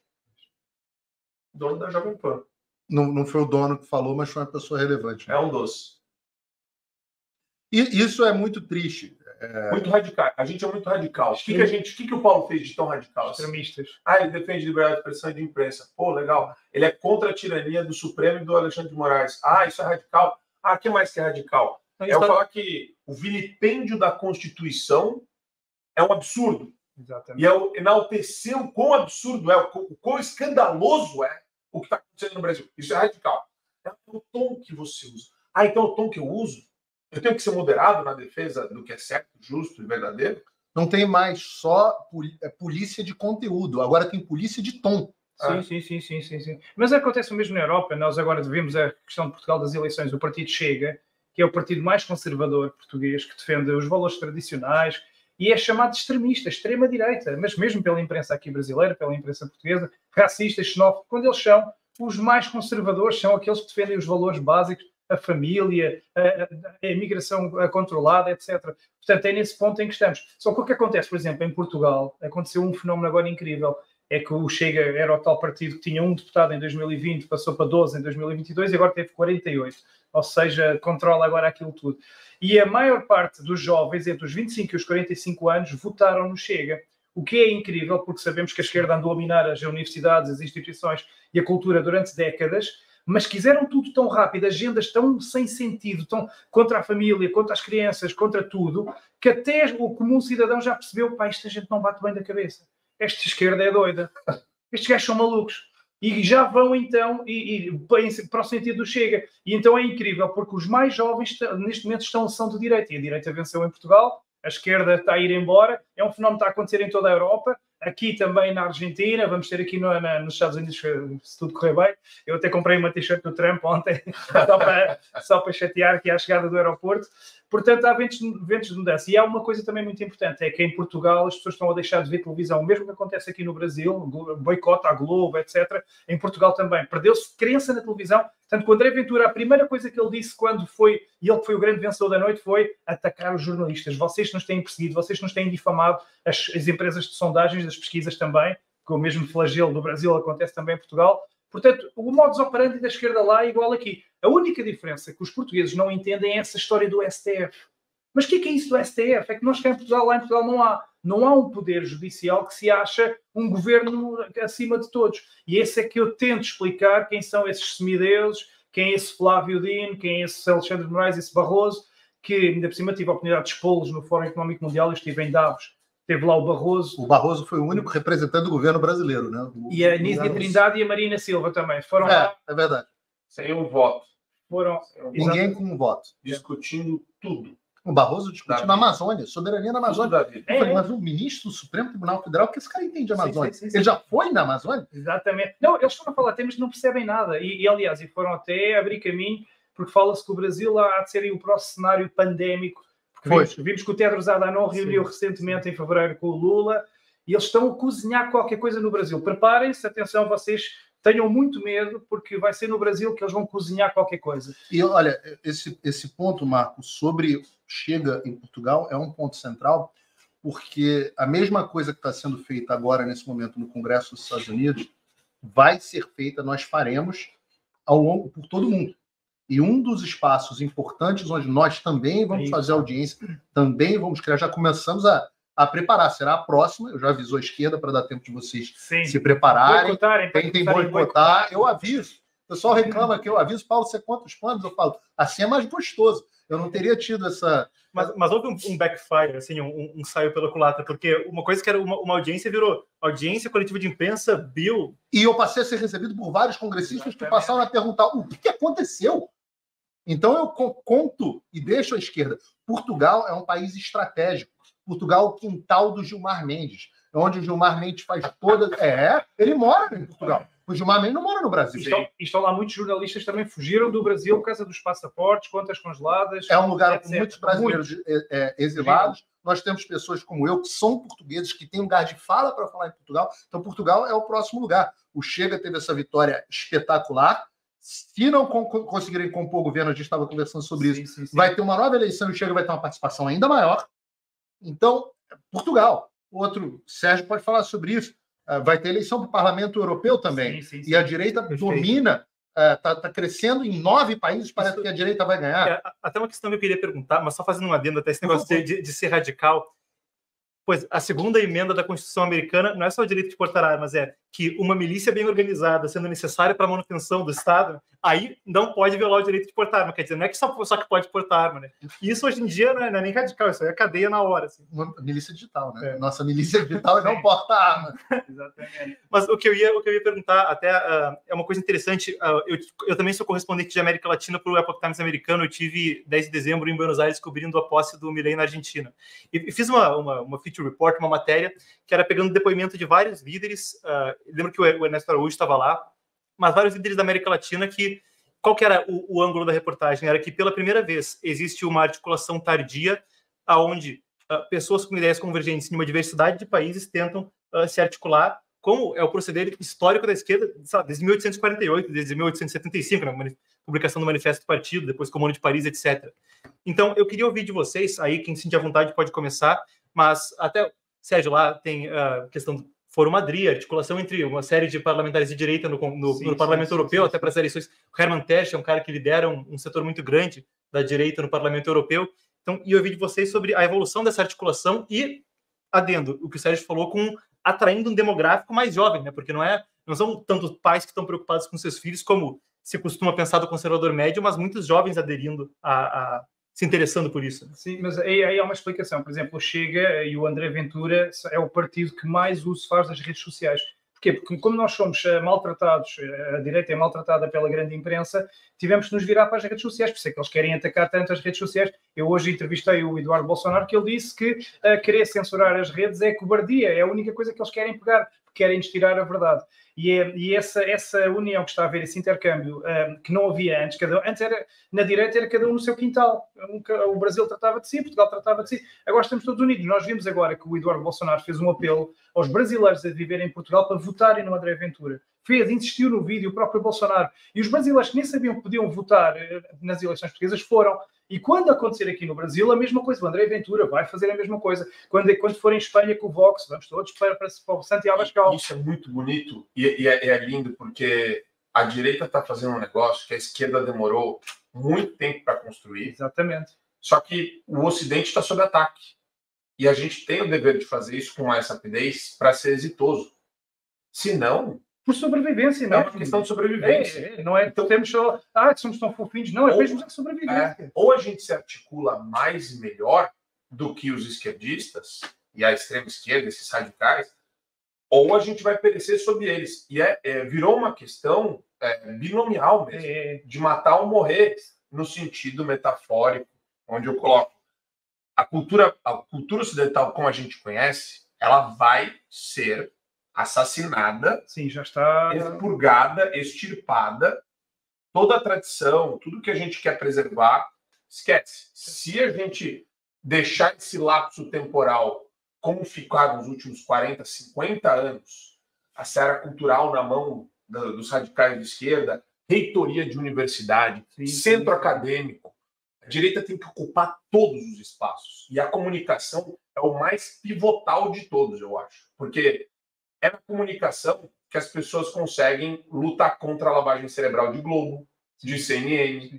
Dono da Jovem Pan. Não foi o dono que falou, mas foi uma pessoa relevante. É um doce. E isso é muito triste. Muito radical. A gente é muito radical. O que o Paulo fez de tão radical? Extremistas. Ele defende liberdade de expressão e de imprensa. Pô, legal. Ele é contra a tirania do Supremo e do Alexandre de Moraes. Isso é radical. O que mais que é radical? Eu falar que o vilipêndio da Constituição é um absurdo. Exatamente. E eu enaltecer o quão absurdo é, o quão escandaloso é o que está acontecendo no Brasil. Isso é radical. É o tom que você usa. Então o tom que eu uso, eu tenho que ser moderado na defesa do que é certo, justo e verdadeiro? Não tem mais só polícia de conteúdo, agora tem polícia de tom. Sim. Mas acontece o mesmo na Europa. Nós agora vimos a questão de Portugal das eleições. O partido Chega, que é o partido mais conservador português, que defende os valores tradicionais e é chamado de extremista, extrema-direita, mas mesmo pela imprensa aqui brasileira, pela imprensa portuguesa, racistas, xenófobos, quando eles são os mais conservadores, são aqueles que defendem os valores básicos, a família, a imigração controlada, etc. Portanto, é nesse ponto em que estamos. Só que o que acontece, por exemplo, em Portugal, aconteceu um fenómeno agora incrível, é que o Chega era o tal partido que tinha um deputado em 2020, passou para 12 em 2022 e agora teve 48. Ou seja, controla agora aquilo tudo. E a maior parte dos jovens, entre os 25 e os 45 anos, votaram no Chega. O que é incrível, porque sabemos que a esquerda andou a minar as universidades, as instituições e a cultura durante décadas, mas quiseram tudo tão rápido, agendas tão sem sentido, tão contra a família, contra as crianças, contra tudo, que até o comum cidadão já percebeu, esta gente não bate bem da cabeça. Esta esquerda é doida. Estes gajos são malucos. E já vão, então, para o sentido do Chega. E então é incrível, porque os mais jovens, neste momento, são de direita. E a direita venceu em Portugal, a esquerda está a ir embora. É um fenómeno que está a acontecer em toda a Europa. Aqui também na Argentina, vamos ter aqui nos Estados Unidos, se tudo correr bem. Eu até comprei uma t-shirt do Trump ontem, só para chatear aqui à chegada do aeroporto. Portanto, há ventos de mudança. E há uma coisa também muito importante, é que em Portugal as pessoas estão a deixar de ver televisão. O mesmo que acontece aqui no Brasil, boicota à Globo, etc. Em Portugal também. Perdeu-se crença na televisão. Portanto, com o André Ventura, a primeira coisa que ele disse quando foi, e ele que foi o grande vencedor da noite, foi atacar os jornalistas. Vocês nos têm perseguido, vocês nos têm difamado, as empresas de sondagens, das pesquisas também, que o mesmo flagelo do Brasil acontece também em Portugal. Portanto, o modus operandi da esquerda lá é igual aqui. A única diferença que os portugueses não entendem é essa história do STF. Mas o que é isso do STF? É que nós cá em Portugal, lá em Portugal, não há um poder judicial que se acha um governo acima de todos. E esse é que eu tento explicar quem são esses semideuses, quem é esse Flávio Dino, quem é esse Alexandre de Moraes, esse Barroso, que ainda por cima tive a oportunidade de expô-los no Fórum Económico Mundial. Eu estive em Davos. Teve lá o Barroso. O Barroso foi o único representante do governo brasileiro, né? E a Nízia Trindade e a Marina Silva também. Foram lá. É verdade. Sem um voto. Ninguém com um voto. Discutindo tudo. O Barroso discutindo na Amazônia, soberania na Amazônia. Eu falei, mas o ministro do Supremo Tribunal Federal, o que esse cara entende de Amazônia? Sim. Ele já foi na Amazônia? Exatamente. Não, eles foram falar temas que não percebem nada. E aliás, foram até abrir caminho, porque fala-se que o Brasil há de ser o próximo cenário pandémico. Vimos que o Tedros Adhanom reuniu recentemente em fevereiro com o Lula e eles estão a cozinhar qualquer coisa no Brasil. Preparem-se, atenção, vocês tenham muito medo, porque vai ser no Brasil que eles vão cozinhar qualquer coisa. E olha, esse ponto, Marco, sobre Chega em Portugal é um ponto central, porque a mesma coisa que está sendo feita agora, nesse momento, no Congresso dos Estados Unidos, vai ser feita, nós faremos ao longo, por todo mundo. E um dos espaços importantes onde nós também vamos fazer audiência, também vamos criar, já começamos a preparar. Será a próxima, eu já aviso a esquerda para dar tempo de vocês se prepararem. Tentem boicotar. Eu aviso. O pessoal reclama que eu aviso, Paulo, você conta os planos? Eu falo, assim é mais gostoso. Eu não teria tido essa... Mas houve um backfire, assim, um saio pela culatra, porque uma coisa que era uma audiência virou audiência coletiva de imprensa, Bill. E eu passei a ser recebido por vários congressistas que passaram a perguntar o que aconteceu. Então eu conto e deixo à esquerda. Portugal é um país estratégico. Portugal, o quintal do Gilmar Mendes, onde o Gilmar Mendes faz toda... ele mora em Portugal. O Gilmar Mendes não mora no Brasil. Estão lá muitos jornalistas também fugiram do Brasil por causa dos passaportes, contas congeladas. É um lugar etc. com muitos brasileiros exilados. Nós temos pessoas como eu, que são portugueses, que têm lugar de fala para falar em Portugal. Então, Portugal é o próximo lugar. O Chega teve essa vitória espetacular. Se não conseguirem compor o governo, a gente estava conversando sobre isso, sim. Vai ter uma nova eleição e o Chega vai ter uma participação ainda maior. Então, Portugal. Outro, Sérgio pode falar sobre isso. Vai ter eleição para o Parlamento Europeu também. Sim. E a direita domina, está crescendo em 9 países, parece que a direita vai ganhar. Até uma questão que eu queria perguntar, mas só fazendo um adendo até esse negócio de ser radical. Pois a segunda emenda da Constituição americana não é só o direito de portar armas, é que uma milícia bem organizada, sendo necessária para a manutenção do Estado, aí não pode violar o direito de portar arma. Quer dizer, não é que só que pode portar arma, né? E isso hoje em dia não é nem radical, isso aí é cadeia na hora. Assim. Uma milícia digital, né? Nossa milícia digital não porta arma. Exatamente. Mas o que eu ia perguntar, até é uma coisa interessante, eu também sou correspondente de América Latina para o Epoch Times americano, eu tive 10 de dezembro em Buenos Aires cobrindo a posse do Milei na Argentina. E fiz uma feature report, uma matéria, que era pegando depoimento de vários líderes, lembro que o Ernesto Araújo estava lá, mas vários líderes da América Latina qual que era o ângulo da reportagem? Era que pela primeira vez existe uma articulação tardia onde pessoas com ideias convergentes em uma diversidade de países tentam se articular, como é o proceder histórico da esquerda, sabe, desde 1848, desde 1875, na publicação do Manifesto do Partido, depois Comune de Paris, etc. Então, eu queria ouvir de vocês, aí quem se sentir à vontade pode começar, mas até, Sérgio, lá tem a questão do Fórum Madrid, articulação entre uma série de parlamentares de direita no Parlamento Europeu, até para as eleições. O Hermann Tersch é um cara que lidera um setor muito grande da direita no Parlamento Europeu. Então, e eu ouvi de vocês sobre a evolução dessa articulação e, adendo, o que o Sérgio falou, atraindo um demográfico mais jovem, né? Porque não são tantos pais que estão preocupados com seus filhos como se costuma pensar do conservador médio, mas muitos jovens aderindo se interessando por isso. Sim, mas aí há uma explicação. Por exemplo, o Chega e o André Ventura é o partido que mais uso faz das redes sociais. Porquê? Porque como nós somos maltratados, a direita é maltratada pela grande imprensa, tivemos que nos virar para as redes sociais. Por isso é que eles querem atacar tanto as redes sociais. Eu hoje entrevistei o Eduardo Bolsonaro, que ele disse que querer censurar as redes é cobardia, é a única coisa que eles querem pegar, porque querem tirar a verdade. E essa união que está a haver, esse intercâmbio, que não havia antes, antes era, na direita era cada um no seu quintal. O Brasil tratava de si, Portugal tratava de si. Agora estamos todos unidos. Nós vimos agora que o Eduardo Bolsonaro fez um apelo aos brasileiros a viverem em Portugal para votarem no André Ventura. Insistiu no vídeo, o próprio Bolsonaro. E os brasileiros que nem sabiam que podiam votar nas eleições portuguesas foram. E quando acontecer aqui no Brasil, a mesma coisa. O André Ventura vai fazer a mesma coisa. Quando for em Espanha com o Vox, vamos todos para o Santiago Abascal. Isso é muito bonito e é lindo, porque a direita está fazendo um negócio que a esquerda demorou muito tempo para construir. Exatamente. Só que o Ocidente está sob ataque. E a gente tem o dever de fazer isso com mais rapidez para ser exitoso. Se não... Por sobrevivência, não é? É uma questão de sobrevivência. Não é então, temos só... que somos tão fofinhos. Não, é mesmo de sobrevivência. Ou a gente se articula mais e melhor do que os esquerdistas e a extrema esquerda, esses radicais, ou a gente vai perecer sob eles. E virou uma questão binomial mesmo, de matar ou morrer, no sentido metafórico, onde eu coloco a cultura ocidental, como a gente conhece, ela vai ser assassinada, sim, já está expurgada, extirpada. Toda a tradição, tudo que a gente quer preservar, esquece. Se a gente deixar esse lapso temporal como ficar nos últimos 40, 50 anos, a seara cultural na mão dos radicais de esquerda, reitoria de universidade, centro acadêmico, a direita tem que ocupar todos os espaços. E a comunicação é o mais pivotal de todos, eu acho. Porque é na comunicação que as pessoas conseguem lutar contra a lavagem cerebral de Globo, de CNN.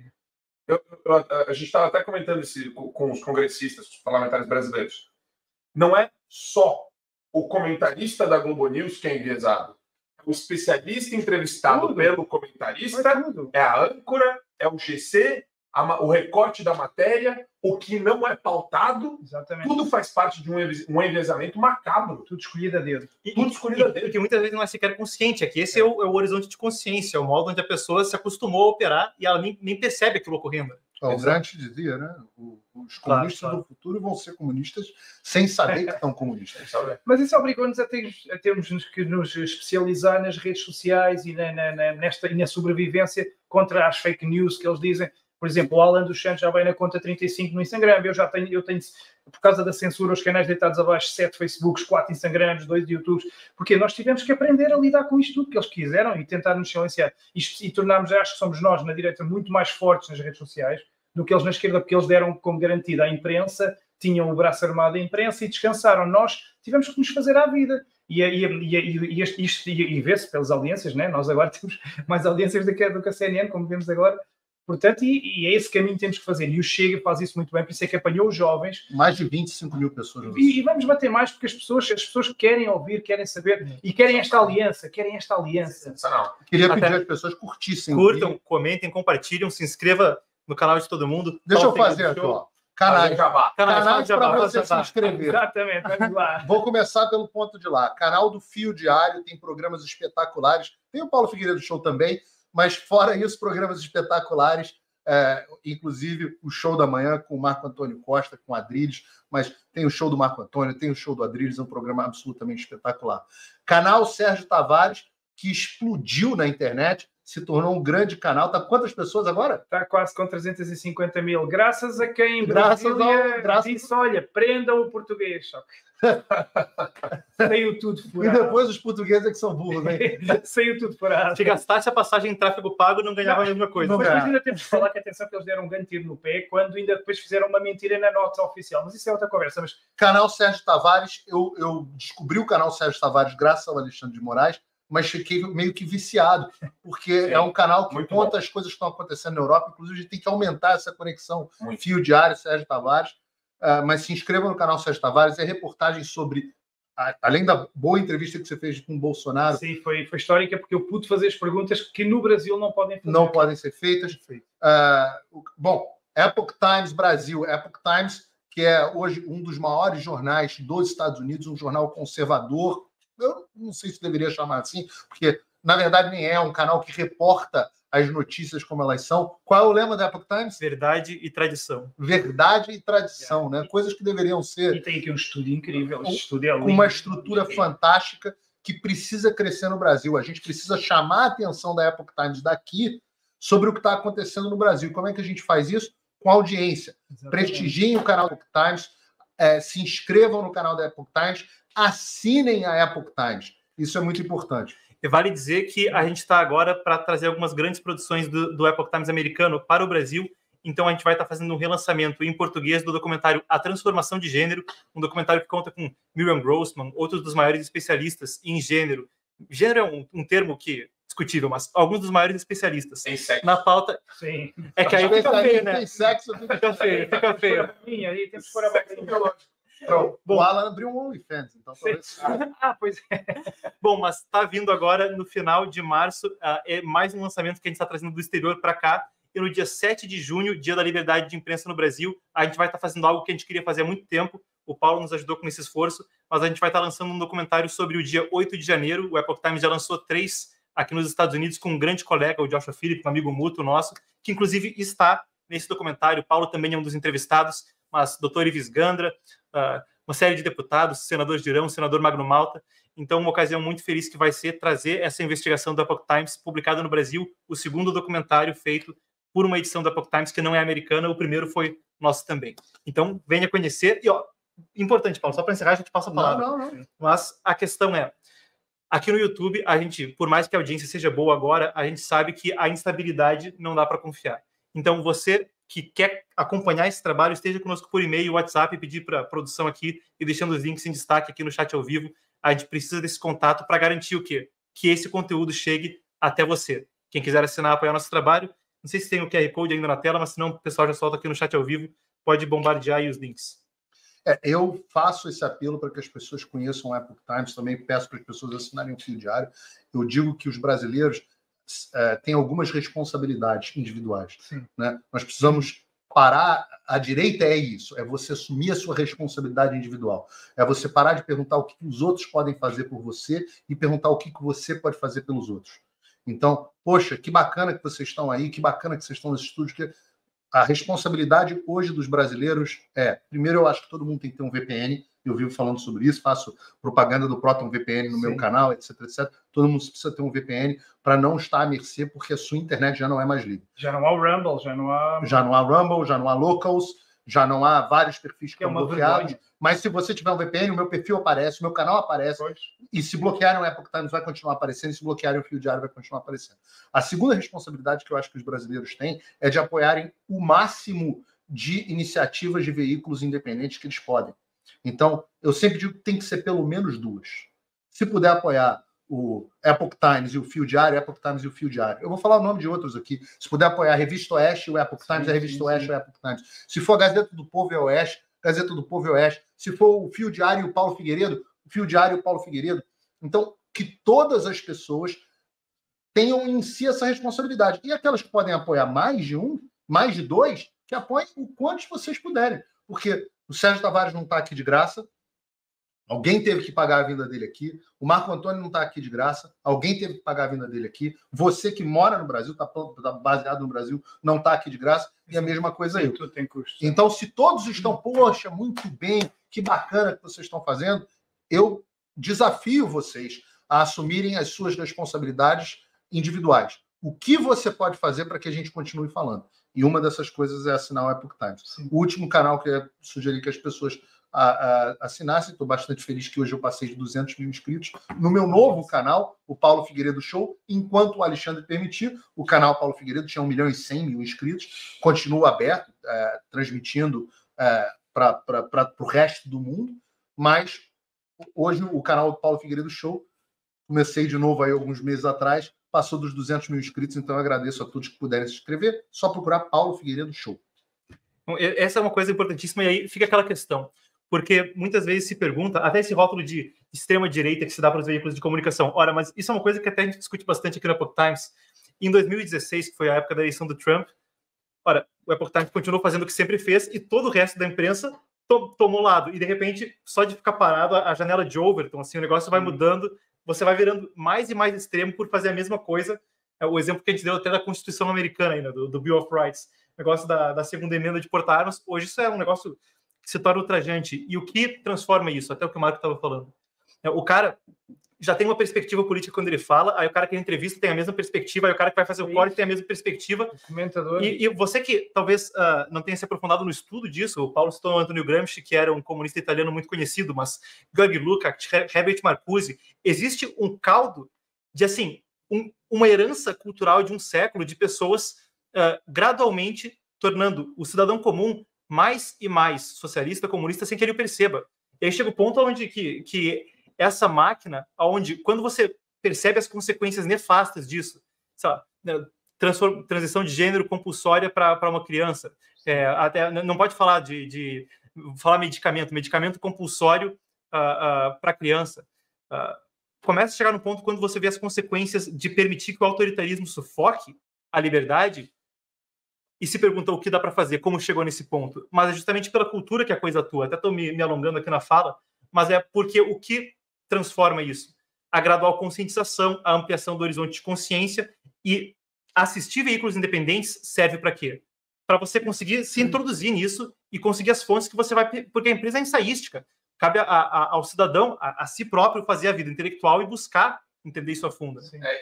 A gente estava até comentando isso com os congressistas, os parlamentares brasileiros. Não é só o comentarista da Globo News que é enviesado. O especialista entrevistado pelo comentarista é a âncora, é o GC, o recorte da matéria, o que não é pautado. Exatamente. Tudo faz parte de um enviesamento macabro. Tudo escolhido a dedo. Tudo escolhido a dedo. Porque muitas vezes não é sequer consciente. É que esse é o horizonte de consciência, é o modo onde a pessoa se acostumou a operar e ela nem percebe aquilo ocorrendo. O Grant dizia, né? Os comunistas do futuro vão ser comunistas sem saber que estão comunistas. Mas isso obrigou-nos a termos que nos especializar nas redes sociais e na sobrevivência contra as fake news que eles dizem. Por exemplo, o Alan dos Santos já vai na conta 35 no Instagram. Eu tenho, por causa da censura, os canais deitados abaixo, 7 Facebooks, 4 Instagrams, 2 YouTubes, porque nós tivemos que aprender a lidar com isto tudo que eles quiseram e tentar nos silenciar. E tornarmos, acho que somos nós, na direita, muito mais fortes nas redes sociais do que eles na esquerda, porque eles deram como garantida à imprensa, tinham o braço armado à imprensa e descansaram. Nós tivemos que nos fazer à vida. E vê-se pelas audiências, né? Nós agora temos mais audiências do que a CNN, como vemos agora. Portanto, e é esse caminho que temos que fazer. E o Chega faz isso muito bem, por isso é que apanhou os jovens. Mais de 25 mil pessoas. E vamos bater mais, porque as pessoas querem ouvir, querem saber e querem esta aliança. Queria pedir às pessoas curtissem. Curtam, comentem, compartilhem, se inscreva no canal de todo mundo. Deixa eu fazer aqui, ó. Canais para você se inscrever. Exatamente, vamos lá. Vou começar pelo ponto de lá. Canal do Fio Diário, tem programas espetaculares. Tem o Paulo Figueiredo Show também. Mas, fora isso, programas espetaculares, inclusive o Show da Manhã com o Marco Antônio Costa, com o Adriles, mas tem o show do Marco Antônio, tem o show do Adriles, é um programa absolutamente espetacular. Canal Sérgio Tavares, que explodiu na internet, se tornou um grande canal. Tá quantas pessoas agora? Está quase com 350 mil. Graças a quem em Brasília disse, olha, prendam o português. Saiu tudo furado. E depois os portugueses é que são burros, né? Saiu tudo furado. Se gastasse a passagem em tráfego pago, não ganhava a mesma coisa. Mas ainda temos que falar que atenção que eles deram um grande tiro no pé quando ainda depois fizeram uma mentira na nota oficial. Mas isso é outra conversa. Mas... Canal Sérgio Tavares, eu descobri o canal Sérgio Tavares graças ao Alexandre de Moraes, mas fiquei meio que viciado, porque é um canal que conta as coisas que estão acontecendo na Europa. Inclusive, a gente tem que aumentar essa conexão. Fio Diário, Sérgio Tavares. Mas se inscreva no canal Sérgio Tavares. É reportagem sobre, além da boa entrevista que você fez com o Bolsonaro. Sim, foi histórica, porque eu pude fazer as perguntas que no Brasil não podem fazer. Não podem ser feitas. Bom, Epoch Times Brasil. Epoch Times, que é hoje um dos maiores jornais dos Estados Unidos, um jornal conservador. Eu não sei se deveria chamar assim, porque, na verdade, nem é um canal que reporta as notícias como elas são. Qual é o lema da Epoch Times? Verdade e tradição. Verdade e tradição, né? Coisas que deveriam ser... E tem aqui um estudo incrível. Esse estudo é lindo. Uma estrutura fantástica que precisa crescer no Brasil. A gente precisa chamar a atenção da Epoch Times daqui sobre o que está acontecendo no Brasil. Como é que a gente faz isso? Com audiência. Exatamente. Prestigiem o canal da Epoch Times, se inscrevam no canal da Epoch Times, assinem a Epoch Times. Isso é muito importante. E vale dizer que a gente está agora para trazer algumas grandes produções do Epoch Times americano para o Brasil. Então a gente vai estar fazendo um relançamento em português do documentário A Transformação de Gênero, um documentário que conta com Miriam Grossman, outros dos maiores especialistas em gênero. Gênero é um termo que discutível, mas alguns dos maiores especialistas na pauta. Sim. É que aí fica feio, né? Tem sexo, fica feio. Aí tem que pôr a boquinha. Bom, o Alan abriu um OnlyFans, então talvez... Pois é. Bom, mas está vindo agora, no final de março, é mais um lançamento que a gente está trazendo do exterior para cá, e no dia 7 de junho, Dia da Liberdade de Imprensa no Brasil, a gente vai estar fazendo algo que a gente queria fazer há muito tempo. O Paulo nos ajudou com esse esforço, mas a gente vai estar lançando um documentário sobre o dia 8 de janeiro. O Epoch Times já lançou 3 aqui nos Estados Unidos com um grande colega, o Joshua Phillip, um amigo mútuo nosso, que inclusive está nesse documentário. O Paulo também é um dos entrevistados, mas Dr. Ives Gandra, uma série de deputados, senador Girão, senador Magno Malta. Então, uma ocasião muito feliz que vai ser trazer essa investigação do Epoch Times, publicada no Brasil, o segundo documentário feito por uma edição do Epoch Times que não é americana, o primeiro foi nosso também. Então, venha conhecer. E, importante, Paulo, só para encerrar, a gente passa a palavra. Não. Mas a questão é, aqui no YouTube, a gente, por mais que a audiência seja boa agora, a gente sabe que a instabilidade não dá para confiar. Então, você que quer acompanhar esse trabalho, esteja conosco por e-mail, WhatsApp, pedir para a produção aqui e deixando os links em destaque aqui no chat ao vivo. A gente precisa desse contato para garantir o quê? Que esse conteúdo chegue até você. Quem quiser assinar, apoiar nosso trabalho, não sei se tem o QR Code ainda na tela, mas se não, o pessoal já solta aqui no chat ao vivo, pode bombardear aí os links. Eu faço esse apelo para que as pessoas conheçam o Epoch Times, também peço para as pessoas assinarem o Fio Diário. Eu digo que os brasileiros têm algumas responsabilidades individuais. Né? Nós precisamos parar. A direita é isso, é você assumir a sua responsabilidade individual. É você parar de perguntar o que os outros podem fazer por você e perguntar o que você pode fazer pelos outros. Então, poxa, que bacana que vocês estão aí, que bacana que vocês estão nesse estúdio. a responsabilidade hoje dos brasileiros primeiro, eu acho que todo mundo tem que ter um VPN. Eu vivo falando sobre isso, faço propaganda do Proton VPN no meu canal, etc, etc. Todo mundo precisa ter um VPN para não estar à mercê, porque a sua internet já não é mais livre. Já não há o Rumble, já não há Rumble, já não há Locals, já não há vários perfis que estão bloqueados. Vergonha. Mas se você tiver um VPN, o meu perfil aparece, o meu canal aparece. Pois. E se bloquearem o Epoch Times, vai continuar aparecendo. E se bloquearem o Fio Diário, vai continuar aparecendo. A segunda responsabilidade que eu acho que os brasileiros têm é de apoiarem o máximo de iniciativas de veículos independentes que eles podem. Então, eu sempre digo que tem que ser pelo menos 2. Se puder apoiar o Epoch Times e o Fio Diário, Epoch Times e o Fio Diário. Eu vou falar o nome de outros aqui. Se puder apoiar a Revista Oeste e o Epoch Times, a Revista Oeste e o Epoch Times. Se for a Gazeta do Povo e o Oeste, Gazeta do Povo e Oeste. Se for o Fio Diário e o Paulo Figueiredo, o Fio Diário e o Paulo Figueiredo. Então, que todas as pessoas tenham em si essa responsabilidade. E aquelas que podem apoiar mais de um, mais de 2, que apoiem o quanto vocês puderem. Porque o Sérgio Tavares não está aqui de graça. Alguém teve que pagar a vinda dele aqui. O Marco Antônio não está aqui de graça. Alguém teve que pagar a vinda dele aqui. Você que mora no Brasil, está baseado no Brasil, não está aqui de graça. E a mesma coisa aí. Tudo tem custo. Então, se todos estão, poxa, muito bem, que bacana que vocês estão fazendo, eu desafio vocês a assumirem as suas responsabilidades individuais. O que você pode fazer para que a gente continue falando? E uma dessas coisas é assinar o Epoch Times. Sim. O último canal que eu sugeri que as pessoas assinassem, estou bastante feliz que hoje eu passei de 200 mil inscritos. No meu novo canal, o Paulo Figueiredo Show, enquanto o Alexandre permitir, o canal Paulo Figueiredo tinha 1.100.000 inscritos, continua aberto, transmitindo para o resto do mundo, mas hoje o canal do Paulo Figueiredo Show, comecei de novo aí alguns meses atrás, passou dos 200 mil inscritos, então eu agradeço a todos que puderem se inscrever, só procurar Paulo Figueiredo Show. Essa é uma coisa importantíssima, e aí fica aquela questão, porque muitas vezes se pergunta, até esse rótulo de extrema-direita que se dá para os veículos de comunicação. Ora, mas isso é uma coisa que até a gente discute bastante aqui no Epoch Times. Em 2016, que foi a época da eleição do Trump, ora, o Epoch Times continuou fazendo o que sempre fez e todo o resto da imprensa tomou lado. E, de repente, só de ficar parado, a janela de Overton, assim, o negócio vai mudando, você vai virando mais e mais extremo por fazer a mesma coisa. É o exemplo que a gente deu até da Constituição Americana, ainda, do Bill of Rights, o negócio da segunda emenda de porta-armas. Hoje isso é um negócio que se torna ultrajante. E o que transforma isso? Até o que o Marco estava falando. O cara já tem uma perspectiva política quando ele fala, aí o cara que entrevista tem a mesma perspectiva, aí o cara que vai fazer o corte tem a mesma perspectiva. E você que talvez não tenha se aprofundado no estudo disso, o Paulo citou o Antonio Gramsci, que era um comunista italiano muito conhecido, mas Georg Lukács, Herbert Marcuse, existe um caldo de, assim, uma herança cultural de um século de pessoas gradualmente tornando o cidadão comum mais e mais socialista, comunista, sem que ele o perceba. E aí chega o ponto onde que essa máquina, onde quando você percebe as consequências nefastas disso, sabe, transição de gênero compulsória para uma criança, até não pode falar falar medicamento compulsório para criança. Começa a chegar no ponto quando você vê as consequências de permitir que o autoritarismo sufoque a liberdade e se pergunta o que dá para fazer, como chegou nesse ponto. Mas é justamente pela cultura que a coisa atua. Até estou me alongando aqui na fala, mas é porque o que transforma isso? A gradual conscientização, a ampliação do horizonte de consciência, e assistir veículos independentes serve para quê? Para você conseguir se introduzir nisso e conseguir as fontes que você vai... Porque a empresa é ensaística. Cabe ao cidadão, a si próprio, fazer a vida intelectual e buscar entender isso a fundo.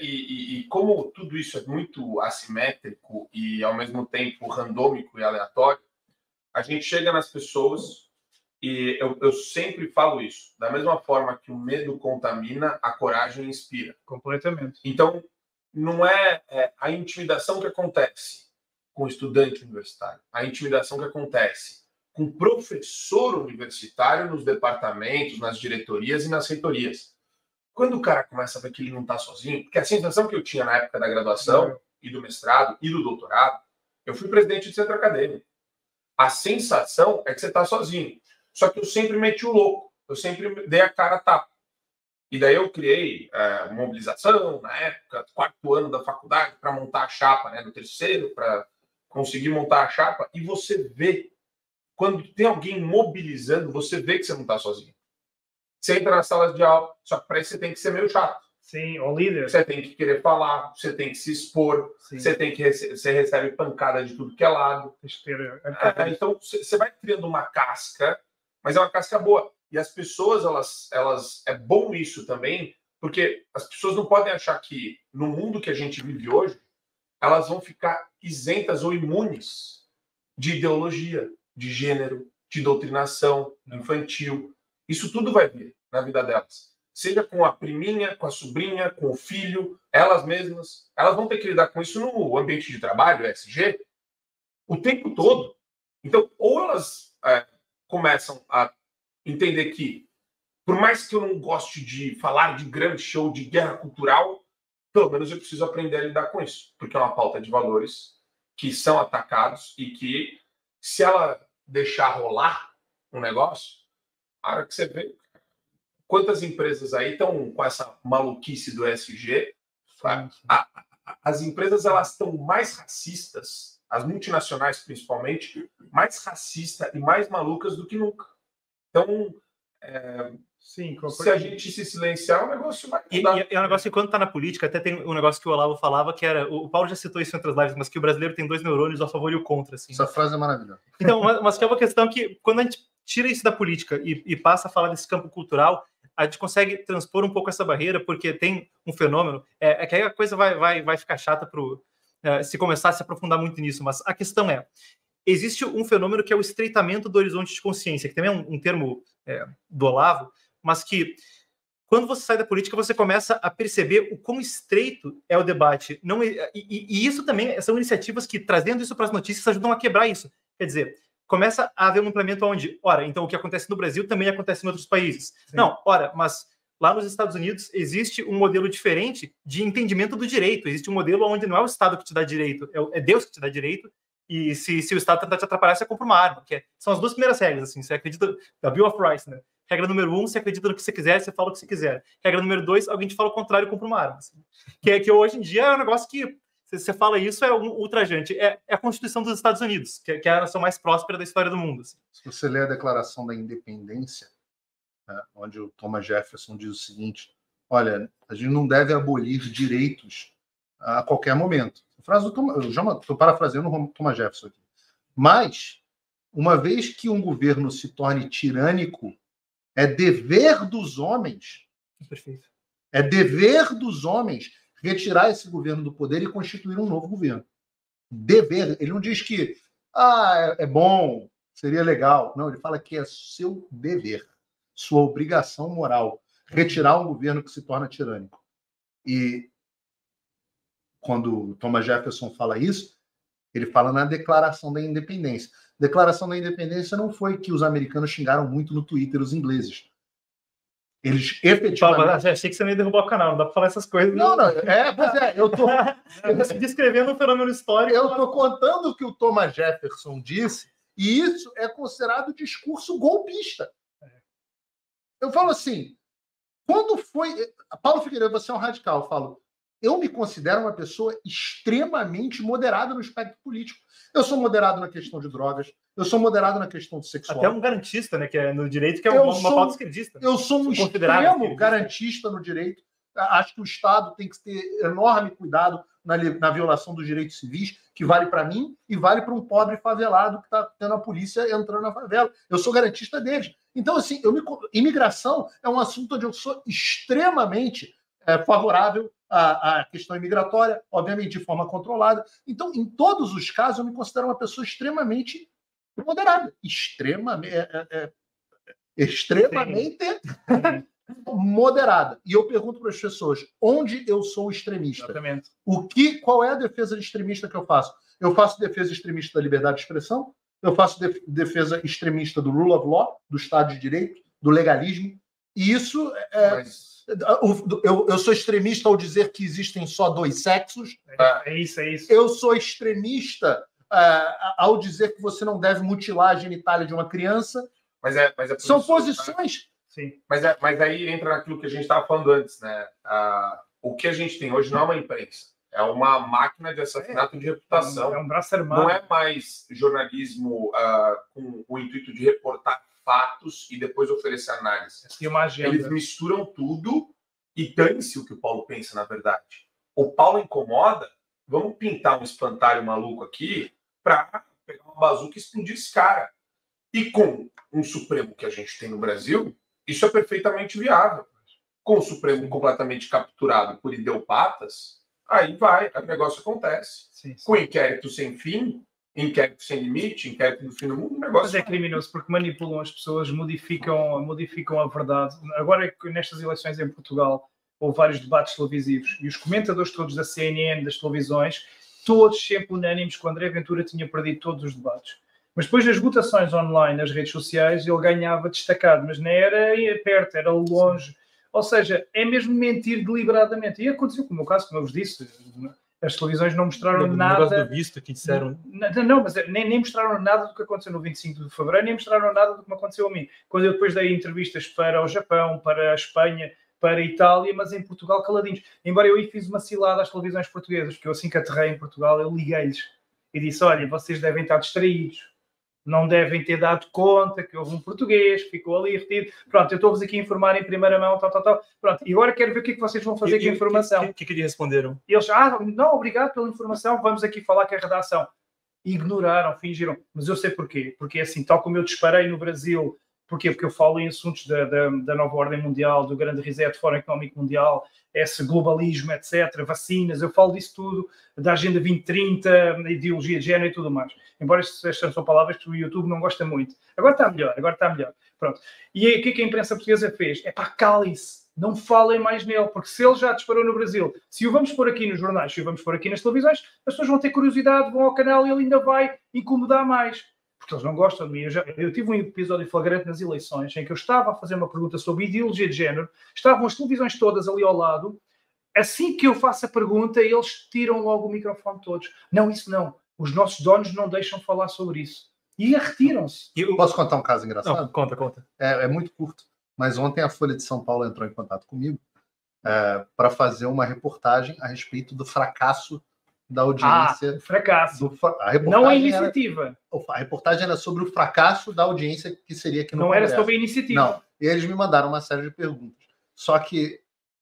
E como tudo isso é muito assimétrico e, ao mesmo tempo, randômico e aleatório, a gente chega nas pessoas e eu sempre falo isso. Da mesma forma que o medo contamina, a coragem inspira. Completamente. Então, não é a intimidação que acontece com o estudante universitário, a intimidação que acontece com o professor universitário nos departamentos, nas diretorias e nas reitorias. Quando o cara começa a ver que ele não está sozinho, porque a sensação que eu tinha na época da graduação e do mestrado e do doutorado, eu fui presidente de centro acadêmico. A sensação é que você está sozinho. Só que eu sempre meti o louco, eu sempre dei a cara a tapa. E daí eu criei mobilização na época, 4º ano da faculdade, para montar a chapa, né, do 3º, para conseguir montar a chapa. E você vê, quando tem alguém mobilizando, você vê que você não está sozinho. Você entra nas salas de aula, só que para isso você tem que ser meio chato. Sim, ou líder. Você tem que querer falar, você tem que se expor, você tem que você recebe pancada de tudo que é lado. Então você vai criando uma casca, mas é uma casca boa. E as pessoas, elas é bom isso também, porque as pessoas não podem achar que no mundo que a gente vive hoje, elas vão ficar isentas ou imunes de ideologia, de gênero, de doutrinação infantil. Isso tudo vai vir na vida delas. Seja com a priminha, com a sobrinha, com o filho, elas mesmas. Elas vão ter que lidar com isso no ambiente de trabalho, ESG, o tempo todo. Então, ou elas começam a entender que, por mais que eu não goste de falar de grande show, de guerra cultural, pelo menos eu preciso aprender a lidar com isso, porque é uma pauta de valores que são atacados e que, se ela deixar rolar um negócio, a hora que você vê quantas empresas aí estão com essa maluquice do ESG, as empresas elas estão mais racistas, as multinacionais principalmente, mais racistas e mais malucas do que nunca. Então, se a gente se silenciar, o negócio vai mudar. E é um negócio que, quando está na política, até tem um negócio que o Olavo falava, que era, o Paulo já citou isso em outras lives, mas que o brasileiro tem 2 neurônios, a favor e o contra. Assim. Essa frase é maravilhosa. Então, mas que é uma questão que, quando a gente tira isso da política e passa a falar desse campo cultural, a gente consegue transpor um pouco essa barreira, porque tem um fenômeno, que aí a coisa vai ficar chata se começar a se aprofundar muito nisso, mas a questão existe um fenômeno que é o estreitamento do horizonte de consciência, que também é um termo do Olavo, mas que, quando você sai da política, você começa a perceber o quão estreito é o debate. E isso também são iniciativas que, trazendo isso para as notícias, ajudam a quebrar isso. Quer dizer, começa a haver um implemento onde, então o que acontece no Brasil também acontece em outros países. Sim. Não, mas lá nos Estados Unidos existe um modelo diferente de entendimento do direito. Existe um modelo onde não é o Estado que te dá direito, é Deus que te dá direito. E se o Estado tentar te atrapalhar, você compra uma arma. São as 2 primeiras regras. Assim, você acredita da Bill of Rights, né? Regra número 1, você acredita no que você quiser, você fala o que você quiser. Regra número 2, alguém te fala o contrário e compra uma arma. Assim. Que hoje em dia é um negócio que, se você fala isso, é um ultrajante. É a Constituição dos Estados Unidos, que é a nação mais próspera da história do mundo. Assim. Se você ler a Declaração da Independência, onde o Thomas Jefferson diz o seguinte: olha, a gente não deve abolir direitos a qualquer momento. A frase do eu já estou parafraseando o Thomas Jefferson aqui. Mas, uma vez que um governo se torne tirânico, é dever dos homens, Perfeito. É dever dos homens retirar esse governo do poder e constituir um novo governo. Dever. Ele não diz que é bom, seria legal. Não, ele fala que é seu dever, sua obrigação moral, retirar um governo que se torna tirânico. E quando Thomas Jefferson fala isso, ele fala na Declaração da Independência. Declaração da Independência não foi que os americanos xingaram muito no Twitter os ingleses. Eles efetivamente... Achei que você nem derrubou o canal, não dá para falar essas coisas. Não, eu tô descrevendo um fenômeno histórico. Eu tô contando o que o Thomas Jefferson disse, e isso é considerado discurso golpista. Eu falo assim, quando foi... Paulo Figueiredo, você é um radical. Eu falo, eu me considero uma pessoa extremamente moderada no espectro político. Eu sou moderado na questão de drogas, eu sou moderado na questão do sexual. Até um garantista, né, que é no direito, que é uma pauta esquerdista. Eu sou um extremo garantista no direito. Acho que o Estado tem que ter enorme cuidado na violação dos direitos civis, que vale para mim e vale para um pobre favelado que está tendo a polícia entrando na favela. Eu sou garantista deles. Então, assim, imigração é um assunto onde eu sou extremamente favorável à questão imigratória, obviamente de forma controlada. Então, em todos os casos, eu me considero uma pessoa extremamente moderada. Extremamente moderada. E eu pergunto para as pessoas, onde eu sou extremista? Exatamente. Qual é a defesa de extremista que eu faço? Eu faço defesa extremista da liberdade de expressão, eu faço defesa extremista do rule of law, do Estado de Direito, do legalismo, e isso eu sou extremista ao dizer que existem só 2 sexos. É isso. Eu sou extremista ao dizer que você não deve mutilar a genitália de uma criança. Mas são posições. Sim. Mas aí entra naquilo que a gente estava falando antes, né? O que a gente tem hoje não é uma imprensa, é uma máquina de assassinato de reputação. É um braço armado. Não é mais jornalismo com o intuito de reportar fatos e depois oferecer análise. Tem uma agenda. Eles misturam tudo E dane-se o que o Paulo pensa, na verdade. O Paulo incomoda, vamos pintar um espantalho maluco aqui para pegar uma bazuca e explodir esse cara. E com um Supremo que a gente tem no Brasil, isso é perfeitamente viável. Com o Supremo completamente capturado por idiopatas, aí o negócio acontece. Sim. Com inquérito sem fim, inquérito sem limite, inquérito do fim do mundo, o negócio... Mas é criminoso, porque manipulam as pessoas, modificam a verdade. Agora, nestas eleições em Portugal, houve vários debates televisivos, e os comentadores todos da CNN, das televisões, todos sempre unânimes que o André Ventura tinha perdido todos os debates. Mas depois das votações online nas redes sociais, ele ganhava destacado, mas não era perto, era longe. Ou seja, é mesmo mentir deliberadamente. E aconteceu com o meu caso, como eu vos disse, as televisões não mostraram nada... O negócio do visto que disseram... Não, mas nem mostraram nada do que aconteceu no 25 de fevereiro, nem mostraram nada do que me aconteceu a mim. Quando eu depois dei entrevistas para o Japão, para a Espanha, para a Itália, mas em Portugal caladinhos. Embora eu aí fiz uma cilada às televisões portuguesas, porque eu assim que aterrei em Portugal, eu liguei-lhes e disse, olha, vocês devem estar distraídos. Não devem ter dado conta que houve um português que ficou ali retido. Pronto, eu estou-vos aqui a informar em primeira mão, tal. Pronto, e agora quero ver o que é que vocês vão fazer com a informação. O que lhe responderam? Eles, não, obrigado pela informação, vamos aqui falar com a redação. Ignoraram, fingiram. Mas eu sei porquê. Porque assim, tal como eu disparei no Brasil, porquê? Porque eu falo em assuntos da nova ordem mundial, do grande reset, Fórum Económico Mundial, esse globalismo, etc., vacinas, eu falo disso tudo, da Agenda 2030, ideologia de género e tudo mais. Embora estas são palavras que o YouTube não gosta muito. Agora está melhor. Pronto. E aí, o que a imprensa portuguesa fez? É pá, calem-se, não falem mais nele, porque se ele já disparou no Brasil, se o vamos pôr aqui nos jornais, se o vamos pôr aqui nas televisões, as pessoas vão ter curiosidade, vão ao canal e ele ainda vai incomodar mais. Porque eles não gostam de mim. Eu tive um episódio flagrante nas eleições em que eu estava a fazer uma pergunta sobre ideologia de género, estavam as televisões todas ali ao lado, assim que eu faço a pergunta, eles tiram logo o microfone todos. Não, isso não. Os nossos donos não deixam falar sobre isso. E retiram-se. Posso contar um caso engraçado? Não, conta. É muito curto. Mas ontem a Folha de São Paulo entrou em contato comigo para fazer uma reportagem a respeito do fracasso da audiência. O fracasso. Não a iniciativa. A reportagem era sobre o fracasso da audiência que seria aqui no Não Congresso. Era sobre a iniciativa. Não. E eles me mandaram uma série de perguntas. Só que,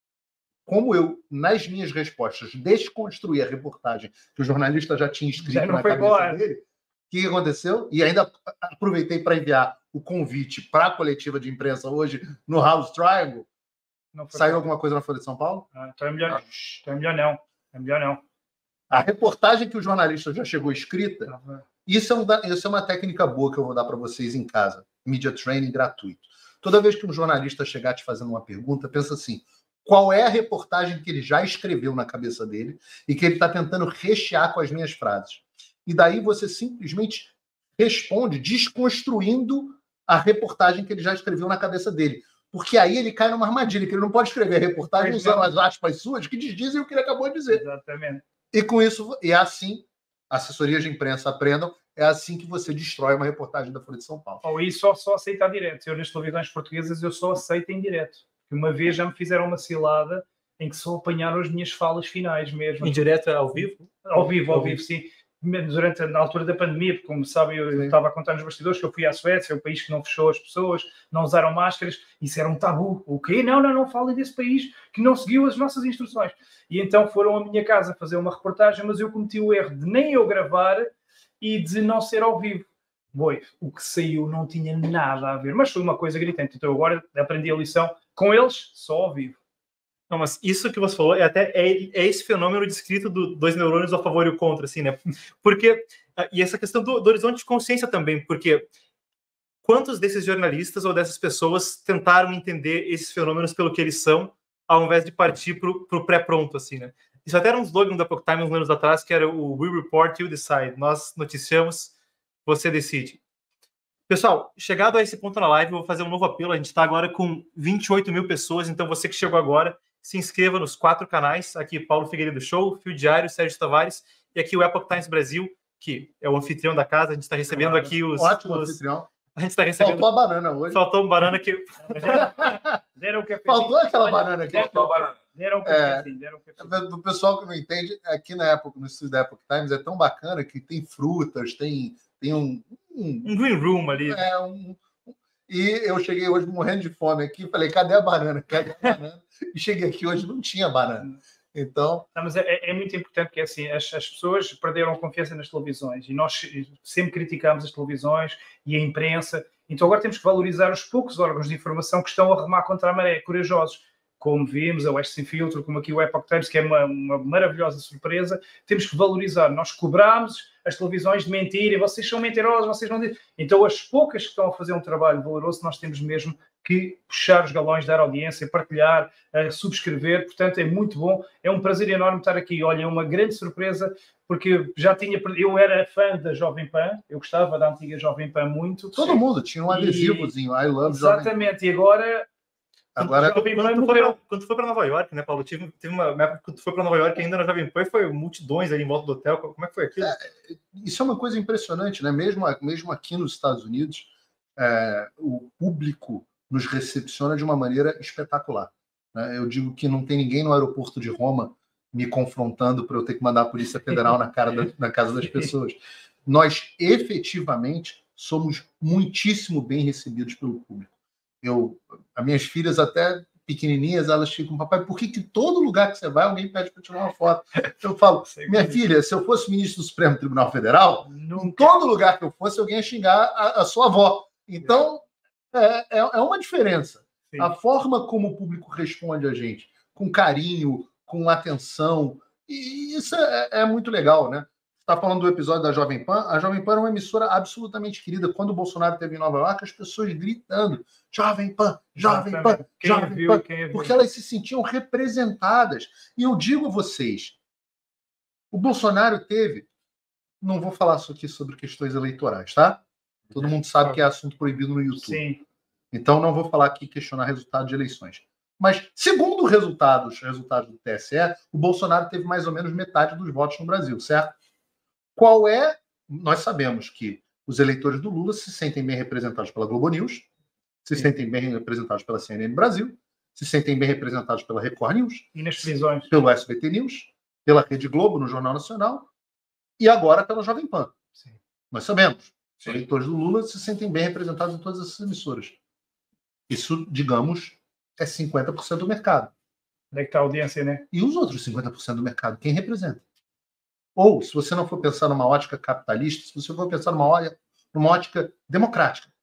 como eu, nas minhas respostas, desconstruí a reportagem que o jornalista já tinha escrito na cabeça dele, o que aconteceu? E ainda aproveitei para enviar o convite para a coletiva de imprensa hoje no House Triangle. Saiu alguma coisa na Folha de São Paulo? Então é melhor não. É melhor não. A reportagem que o jornalista já chegou escrita, isso é uma técnica boa que eu vou dar para vocês em casa. Media training gratuito. Toda vez que um jornalista chegar te fazendo uma pergunta, pensa assim, qual é a reportagem que ele já escreveu na cabeça dele e que ele está tentando rechear com as minhas frases. E daí você simplesmente responde desconstruindo a reportagem que ele já escreveu na cabeça dele. Porque aí ele cai numa armadilha, que ele não pode escrever a reportagem usando as aspas suas que desdizem o que ele acabou de dizer. Exatamente. E com isso, é assim, assessorias de imprensa aprendam, é assim que você destrói uma reportagem da Folha de São Paulo. Ou isso só aceitar direto. Eu, nas televisões portuguesas, eu só aceito em direto. Uma vez já me fizeram uma cilada em que só apanharam as minhas falas finais mesmo. Em direto, ao vivo? Ao vivo, sim. Na altura da pandemia, porque, como sabem, eu estava a contar nos bastidores que eu fui à Suécia, é o país que não fechou as pessoas, não usaram máscaras, isso era um tabu. O quê? Não falem desse país que não seguiu as nossas instruções. E então foram à minha casa fazer uma reportagem, mas eu cometi o erro de nem eu gravar e de não ser ao vivo. O que saiu não tinha nada a ver, mas foi uma coisa gritante. Então agora aprendi a lição com eles, só ao vivo. Não, mas isso que você falou é esse fenômeno descrito do dois neurônios a favor e o contra, assim, né? Porque, e essa questão do horizonte de consciência também, porque quantos desses jornalistas ou dessas pessoas tentaram entender esses fenômenos pelo que eles são, ao invés de partir para o pré-pronto, assim, né? Isso até era um slogan da Epoch Times uns anos atrás, que era o We Report, You Decide. Nós noticiamos, você decide. Pessoal, chegado a esse ponto na live, eu vou fazer um novo apelo. A gente está agora com 28 mil pessoas, então você que chegou agora, se inscreva nos 4 canais, aqui Paulo Figueiredo Show, Fio Diário, Sérgio Tavares, e aqui o Epoch Times Brasil, que é o anfitrião da casa. A gente está recebendo aqui os... Ótimo anfitrião. A gente está recebendo... Faltou a banana hoje. Faltou uma banana que... Deram que Faltou aquela banana aqui. Deram que do pessoal que não entende, aqui na Epoch, no estúdio da Epoch Times, é tão bacana que tem frutas, tem um green room ali. E eu cheguei hoje morrendo de fome aqui, falei, cadê a banana? Cadê a banana? E cheguei aqui hoje, não tinha banana. Então... Não, mas é muito importante que assim, as pessoas perderam confiança nas televisões e nós sempre criticamos as televisões e a imprensa. Então agora temos que valorizar os poucos órgãos de informação que estão a remar contra a maré, corajosos. Como vimos, a Oeste Sem Filtro, como aqui o Epoch Times, que é uma maravilhosa surpresa. Temos que valorizar. Nós cobramos as televisões de mentirem, vocês são mentirosos, vocês não dizem. Então as poucas que estão a fazer um trabalho valoroso, nós temos mesmo que puxar os galões, dar audiência, partilhar, subscrever. Portanto, é muito bom. É um prazer enorme estar aqui. Olha, é uma grande surpresa, porque eu era fã da Jovem Pan, eu gostava da antiga Jovem Pan muito. Todo mundo tinha um adesivozinho, I love Jovem Pan. Exatamente, e agora quando tu foi para Nova York, né, Paulo? Teve uma época que tu foi para Nova York ainda na Jovem Pan, foi multidões ali em volta do hotel. Como é que foi aquilo? Isso é uma coisa impressionante, né? Mesmo aqui nos Estados Unidos, o público nos recepciona de uma maneira espetacular, né? Eu digo que não tem ninguém no aeroporto de Roma me confrontando para eu ter que mandar a Polícia Federal na casa das pessoas. Nós, efetivamente, somos muitíssimo bem recebidos pelo público. As minhas filhas, até pequenininhas, elas ficam, papai, por que todo lugar que você vai, alguém pede para tirar uma foto? Eu falo, minha filha, se eu fosse ministro do Supremo Tribunal Federal, em todo lugar que eu fosse, alguém ia xingar a sua avó. Então, é uma diferença. Sim. A forma como o público responde a gente, com carinho, com atenção, e isso é muito legal, né? Está falando do episódio da Jovem Pan. A Jovem Pan é uma emissora absolutamente querida. Quando o Bolsonaro esteve em Nova York, as pessoas gritando Jovem Pan, Jovem Pan, Jovem Pan, porque elas se sentiam representadas. E eu digo a vocês, o Bolsonaro teve... Não vou falar aqui sobre questões eleitorais, tá? Todo mundo sabe que é assunto proibido no YouTube. Sim. Então não vou falar aqui questionar resultado de eleições. Mas, segundo os resultados do TSE, o Bolsonaro teve mais ou menos metade dos votos no Brasil, certo? Qual é? Nós sabemos que os eleitores do Lula se sentem bem representados pela Globo News, se sentem bem representados pela CNN Brasil, se sentem bem representados pela Record News, e nas prisões, pelo SBT News, pela Rede Globo no Jornal Nacional e agora pela Jovem Pan. Sim. Nós sabemos. Os eleitores do Lula se sentem bem representados em todas essas emissoras. Isso, digamos, é 50% do mercado. Onde é que está a audiência, né? E os outros 50% do mercado, quem representa? Ou, se você não for pensar numa ótica capitalista, se você for pensar numa ótica democrática,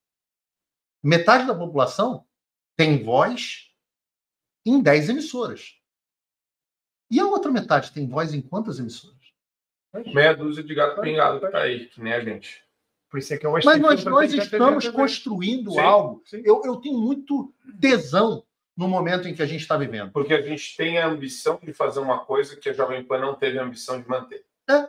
metade da população tem voz em 10 emissoras. E a outra metade tem voz em quantas emissoras? Meia dúzia de gato pingado que está aí, que nem a gente. Por isso é que Mas nós estamos construindo algo. Sim. Eu tenho muito tesão no momento em que a gente está vivendo. Porque a gente tem a ambição de fazer uma coisa que a Jovem Pan não teve a ambição de manter.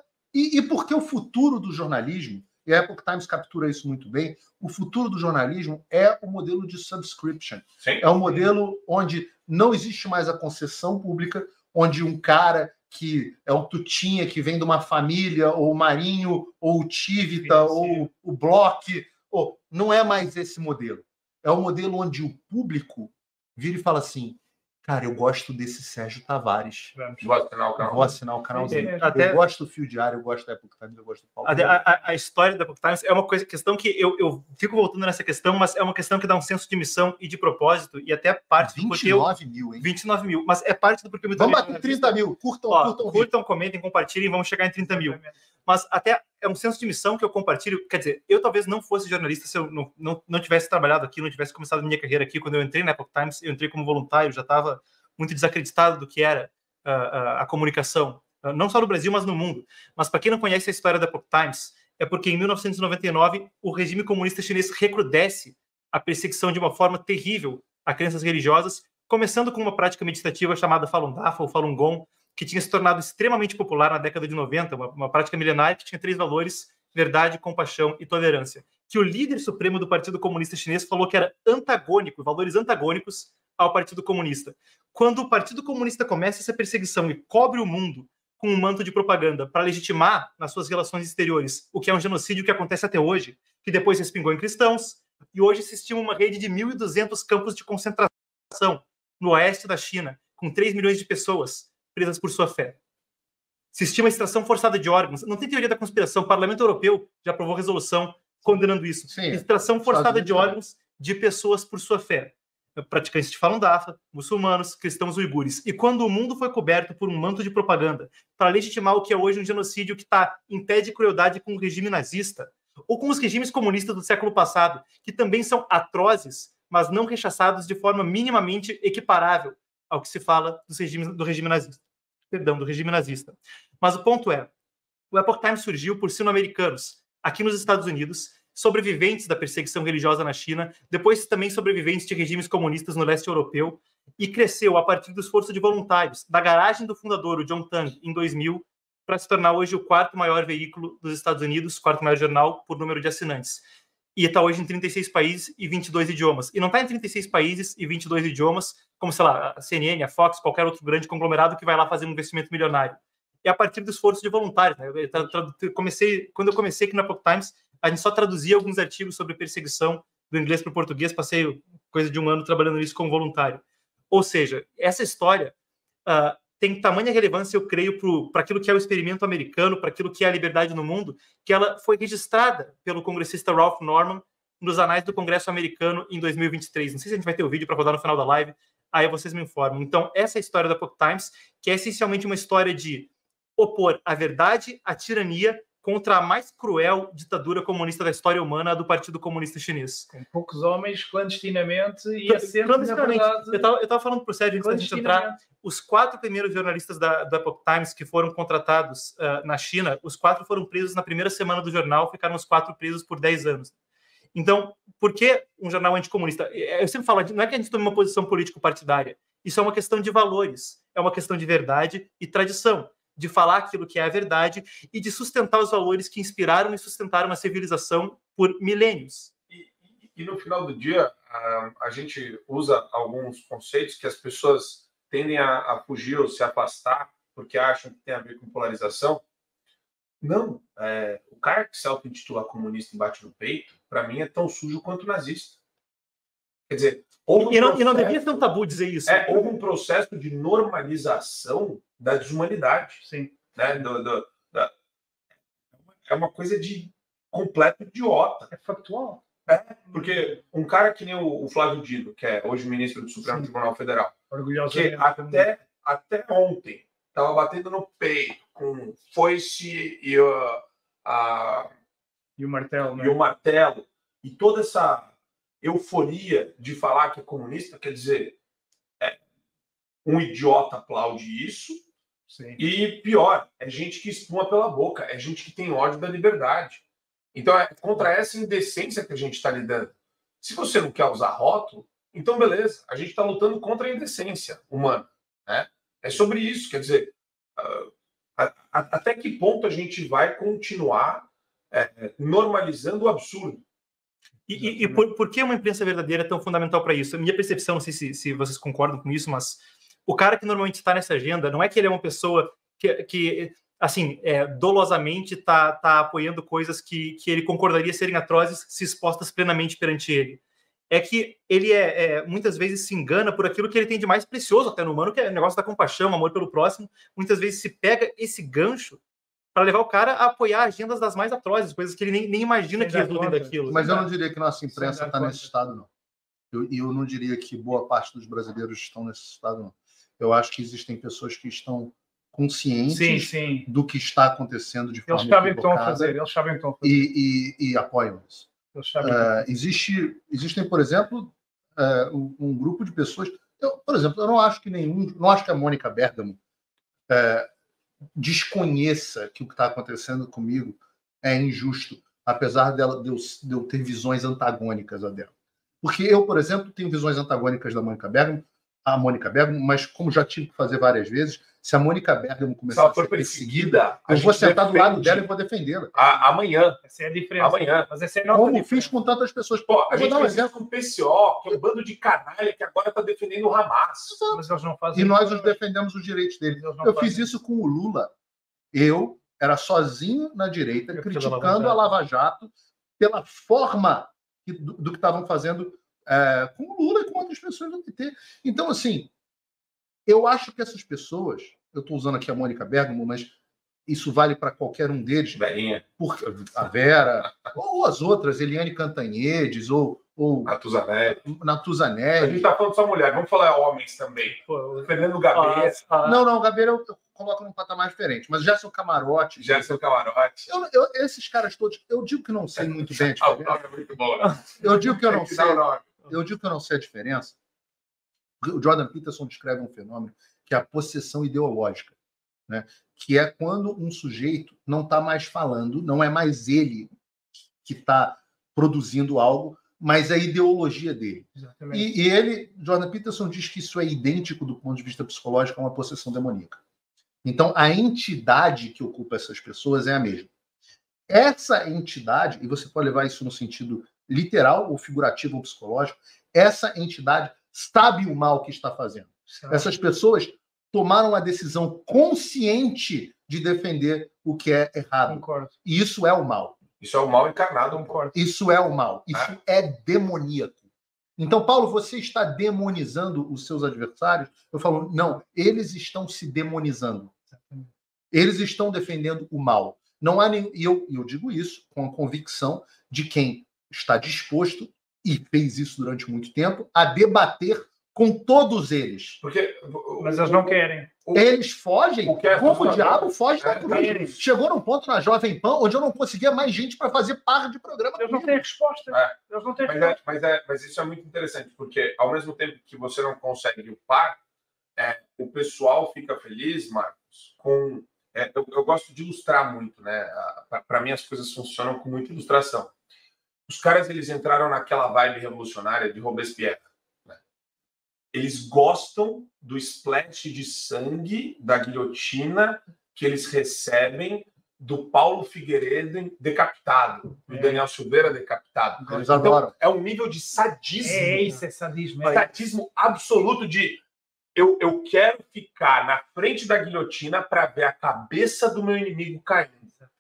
E porque o futuro do jornalismo, e a Epoch Times captura isso muito bem, o futuro do jornalismo é o modelo de subscription. Sim. É um modelo onde não existe mais a concessão pública, onde um cara que é o Tutinha, que vem de uma família, ou o Marinho, ou o Tivita, ou o Bloch, não é mais esse modelo. É um modelo onde o público vira e fala assim, cara, eu gosto desse Sérgio Tavares. Vou assinar o canalzinho. Eu gosto do Fio Diário, eu gosto da Epoch Times, eu gosto do Paulo. A história da Epoch Times é uma questão que eu fico voltando nessa questão, mas é uma questão que dá um senso de missão e de propósito, e até parte do porquê... 29 mil, hein? 29 mil, mas é parte do porquê... Vamos bater 30 mil, curtam, comentem, compartilhem, vamos chegar em 30 mil. Mas até é um senso de missão que eu compartilho. Quer dizer, eu talvez não fosse jornalista se eu não tivesse trabalhado aqui, não tivesse começado a minha carreira aqui. Quando eu entrei na Epoch Times, eu entrei como voluntário, já estava muito desacreditado do que era a comunicação, não só no Brasil, mas no mundo. Mas para quem não conhece a história da Epoch Times, é porque em 1999 o regime comunista chinês recrudesce a perseguição de uma forma terrível a crenças religiosas, começando com uma prática meditativa chamada Falun Dafa ou Falun Gong, que tinha se tornado extremamente popular na década de 90, uma prática milenária que tinha 3 valores: verdade, compaixão e tolerância, que o líder supremo do Partido Comunista Chinês falou que era antagônico, valores antagônicos ao Partido Comunista. Quando o Partido Comunista começa essa perseguição e cobre o mundo com um manto de propaganda para legitimar nas suas relações exteriores o que é um genocídio que acontece até hoje, que depois respingou em cristãos, e hoje se estima uma rede de 1.200 campos de concentração no oeste da China, com 3 milhões de pessoas presas por sua fé. Se estima a extração forçada de órgãos. Não tem teoria da conspiração. O Parlamento Europeu já aprovou resolução condenando isso. Sim, extração forçada de órgãos de pessoas por sua fé. Praticantes de Falun Dafa, muçulmanos, cristãos uigures. E quando o mundo foi coberto por um manto de propaganda para legitimar o que é hoje um genocídio que está em pé de crueldade com o regime nazista, ou com os regimes comunistas do século passado, que também são atrozes, mas não rechaçados de forma minimamente equiparável ao que se fala do regime nazista. Perdão, do regime nazista. Mas o ponto é, o Epoch Times surgiu por sino-americanos, aqui nos Estados Unidos, sobreviventes da perseguição religiosa na China, depois também sobreviventes de regimes comunistas no leste europeu, e cresceu a partir do esforço de voluntários, da garagem do fundador, o John Tang, em 2000, para se tornar hoje o quarto maior veículo dos Estados Unidos, quarto maior jornal por número de assinantes. E está hoje em 36 países e 22 idiomas. E não está em 36 países e 22 idiomas, como, sei lá, a CNN, a Fox, qualquer outro grande conglomerado que vai lá fazer um investimento milionário. É a partir do esforço de voluntários. Né? Quando eu comecei aqui na Epoch Times, a gente só traduzia alguns artigos sobre perseguição do inglês para o português, passei coisa de um ano trabalhando nisso como voluntário. Ou seja, essa história tem tamanha relevância, eu creio, para aquilo que é o experimento americano, para aquilo que é a liberdade no mundo, que ela foi registrada pelo congressista Ralph Norman nos anais do Congresso americano em 2023. Não sei se a gente vai ter o vídeo para rodar no final da live, aí vocês me informam. Então, essa é a história da Epoch Times, que é essencialmente uma história de opor a verdade, a tirania, contra a mais cruel ditadura comunista da história humana, a do Partido Comunista Chinês. Com poucos homens, clandestinamente, e assente, na verdade... Eu estava falando para o Sérgio, antes da gente entrar, os 4 primeiros jornalistas da Epoch Times que foram contratados na China, os 4 foram presos na primeira semana do jornal, ficaram os 4 presos por 10 anos. Então, por que um jornal anticomunista? Eu sempre falo, não é que a gente tome uma posição político-partidária, isso é uma questão de valores, é uma questão de verdade e tradição, de falar aquilo que é a verdade e de sustentar os valores que inspiraram e sustentaram a civilização por milênios. E no final do dia, a gente usa alguns conceitos que as pessoas tendem a fugir ou se afastar porque acham que tem a ver com polarização. Não, o cara que se auto-intitula comunista e bate no peito, para mim, é tão sujo quanto nazista. Quer dizer, e não devia ser um tabu dizer isso. Houve um processo de normalização da desumanidade. Sim. Né? É uma coisa de completo idiota. É factual. Porque um cara que nem o Flávio Dino, que é hoje ministro do Supremo Tribunal Federal, que até ontem estava batendo no peito com foice e o martelo, né? E o martelo, e toda essa euforia de falar que é comunista, quer dizer, um idiota aplaude isso. Sim. E pior, é gente que espuma pela boca, é gente que tem ódio da liberdade. Então é contra essa indecência que a gente está lidando. Se você não quer usar rótulo, então beleza, a gente está lutando contra a indecência humana. Né? É sobre isso, quer dizer, até que ponto a gente vai continuar normalizando o absurdo? E por que uma imprensa verdadeira é tão fundamental para isso? A minha percepção, não sei se vocês concordam com isso, mas o cara que normalmente está nessa agenda, não é que ele é uma pessoa que assim, dolosamente está apoiando coisas que ele concordaria serem atrozes se expostas plenamente perante ele. É que ele muitas vezes se engana por aquilo que ele tem de mais precioso até no humano, que é o negócio da compaixão, amor pelo próximo. Muitas vezes se pega esse gancho para levar o cara a apoiar agendas das mais atrozes, coisas que ele nem imagina que resultem daquilo. Mas eu não diria que nossa imprensa está nesse estado, não. Eu não diria que boa parte dos brasileiros estão nesse estado, não. Eu acho que existem pessoas que estão conscientes do que está acontecendo de forma equivocada. Eles sabem o que estão a fazer. E apoiam isso. Existem, por exemplo, um grupo de pessoas... por exemplo, eu não acho que a Mônica Bergamo desconheça que o que está acontecendo comigo é injusto, apesar de eu ter visões antagônicas a dela. Porque eu, por exemplo, tenho visões antagônicas da Mônica Bergamo, mas como já tive que fazer várias vezes, se a Mônica Bergamo começar a ser perseguida, eu vou sentar do lado dela e vou defendê-la. Amanhã. Essa é a diferença. Amanhã. Mas essa é como fiz com tantas pessoas. A gente vai ver com o PCO, que é um bando de canalha que agora está defendendo o Hamas. Mas eles não fazem nós os defendemos os direitos deles. Eu fiz isso com o Lula. Eu era sozinho na direita, criticando a Lava Jato pela forma do que estavam fazendo com o Lula e com outras pessoas do PT. Então, assim, eu acho que essas pessoas, eu estou usando aqui a Mônica Bergamo, mas isso vale para qualquer um deles. Verinha. A Vera, ou as outras, Eliane Cantanhedes, ou ou Natuzaneri. Natuzaneri. A gente está falando só mulher, vamos falar homens também. Pô, Fernando Gabeira. Não, o Gabeira eu coloco num patamar diferente, mas Gerson Camarote. Camarote. Esses caras todos, eu digo que não sei muito bem a O diferença. nome é muito bom. Eu digo que eu não sei. Nome. Eu digo que eu não sei a diferença. O Jordan Peterson descreve um fenômeno que é a possessão ideológica, né? Que é quando um sujeito não está mais falando, não é mais ele que está produzindo algo, mas a ideologia dele. Exatamente. E ele, Jordan Peterson, diz que isso é idêntico do ponto de vista psicológico a uma possessão demoníaca. Então, a entidade que ocupa essas pessoas é a mesma. Essa entidade, e você pode levar isso no sentido literal ou figurativo ou psicológico, essa entidade sabe o mal que está fazendo. Essas pessoas tomaram a decisão consciente de defender o que é errado. Concordo. E isso é o mal. Isso é o mal encarnado. Concordo. Isso é o mal. Isso é demoníaco. Então, Paulo, você está demonizando os seus adversários? Eu falo, não, eles estão se demonizando. Eles estão defendendo o mal. Não há nenhum... E eu digo isso com a convicção de quem está disposto, e fez isso durante muito tempo, a debater com todos eles. Mas eles não querem. Eles fogem, como o diabo foge da cruz. Eles. Chegou num ponto na Jovem Pan onde eu não conseguia mais gente para fazer par de programa. Eles não têm resposta. Eles não têm resposta. Mas isso é muito interessante, porque ao mesmo tempo que você não consegue o par, o pessoal fica feliz, Marcos, com... eu gosto de ilustrar muito, né? Para mim as coisas funcionam com muita ilustração. Os caras, eles entraram naquela vibe revolucionária de Robespierre. Né? Eles gostam do splash de sangue da guilhotina que eles recebem do Paulo Figueiredo decapitado, do Daniel Silveira decapitado. Eles adoram. É um nível de sadismo. Isso é sadismo. Sadismo absoluto de eu quero ficar na frente da guilhotina para ver a cabeça do meu inimigo caindo.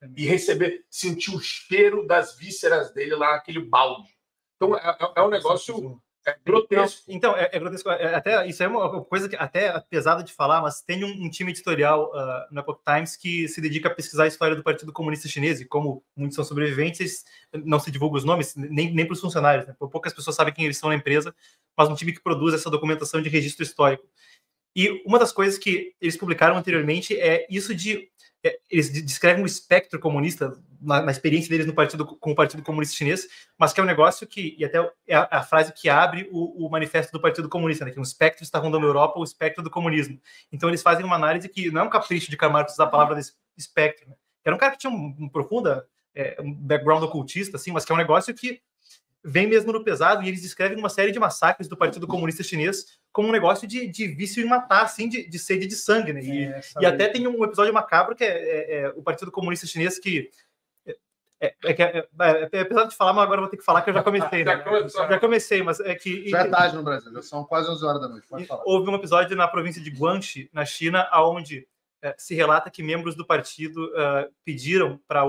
E sentir o cheiro das vísceras dele lá naquele balde. Então é um negócio grotesco. Então, é grotesco. Até, isso é uma coisa que até é pesada de falar, mas tem um time editorial no Epoch Times que se dedica a pesquisar a história do Partido Comunista Chinês, e como muitos são sobreviventes, não se divulga os nomes, nem para os funcionários. Né? Poucas pessoas sabem quem eles são na empresa, mas um time que produz essa documentação de registro histórico. E uma das coisas que eles publicaram anteriormente é isso de... eles descrevem o espectro comunista na experiência deles com o Partido Comunista Chinês, mas que é um negócio que, e até é a frase que abre o manifesto do Partido Comunista, né, que um espectro está rondando a Europa, o espectro do comunismo. Então eles fazem uma análise que não é um capricho de Karl Marx usar a palavra desse espectro. Né? Era um cara que tinha um profundo background ocultista, assim, mas que é um negócio que vem mesmo no pesado, e eles descrevem uma série de massacres do Partido Comunista Chinês como um negócio de vício em matar, assim, de sede de sangue, né? E até tem um episódio macabro que é o Partido Comunista Chinês que... É pesado de falar, mas agora eu vou ter que falar que eu já comecei, né? Já comecei, mas é que... Já é tarde no Brasil, já são quase 11 horas da noite, pode falar. Houve um episódio na província de Guangxi, na China, onde se relata que membros do partido pediram para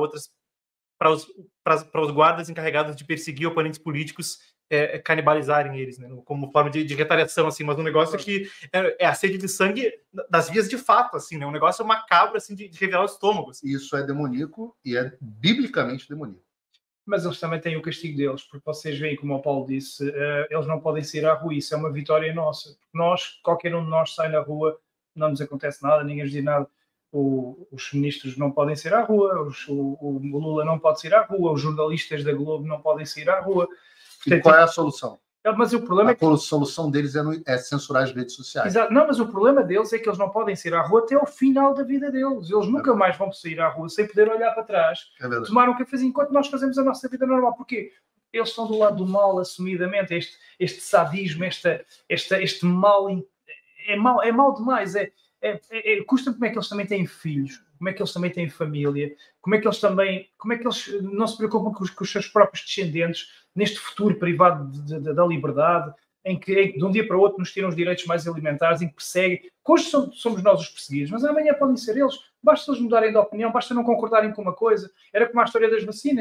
os guardas encarregados de perseguir oponentes políticos canibalizarem eles, né, como forma de retaliação, assim, mas um negócio que é a sede de sangue das vias de fato, assim, né, um negócio macabro, assim, de revelar os estômagos. Isso é demoníaco e é biblicamente demoníaco. Mas eles também têm o castigo deles, porque vocês veem, como o Paulo disse, eles não podem sair à rua, isso é uma vitória nossa. Qualquer um de nós sai na rua, não nos acontece nada, ninguém nos diz nada. Os ministros não podem sair à rua, o Lula não pode sair à rua, os jornalistas da Globo não podem sair à rua. Portanto, e qual é a solução? Mas o problema a solução deles é censurar as redes sociais. Exato. Não, mas o problema deles é que eles não podem sair à rua até ao final da vida deles. Eles nunca mais vão sair à rua sem poder olhar para trás, tomar um cafezinho enquanto nós fazemos a nossa vida normal. Porque eles estão do lado do mal, assumidamente. Este sadismo, este mal é mal demais. Custa-me como é que eles também têm filhos, como é que eles também têm família, como é que eles não se preocupam com os seus próprios descendentes neste futuro privado da liberdade, em que de um dia para o outro nos tiram os direitos mais elementares, em que perseguem. Hoje somos nós os perseguidos, mas amanhã podem ser eles. Basta eles mudarem de opinião, basta não concordarem com uma coisa. Era como a história das vacinas.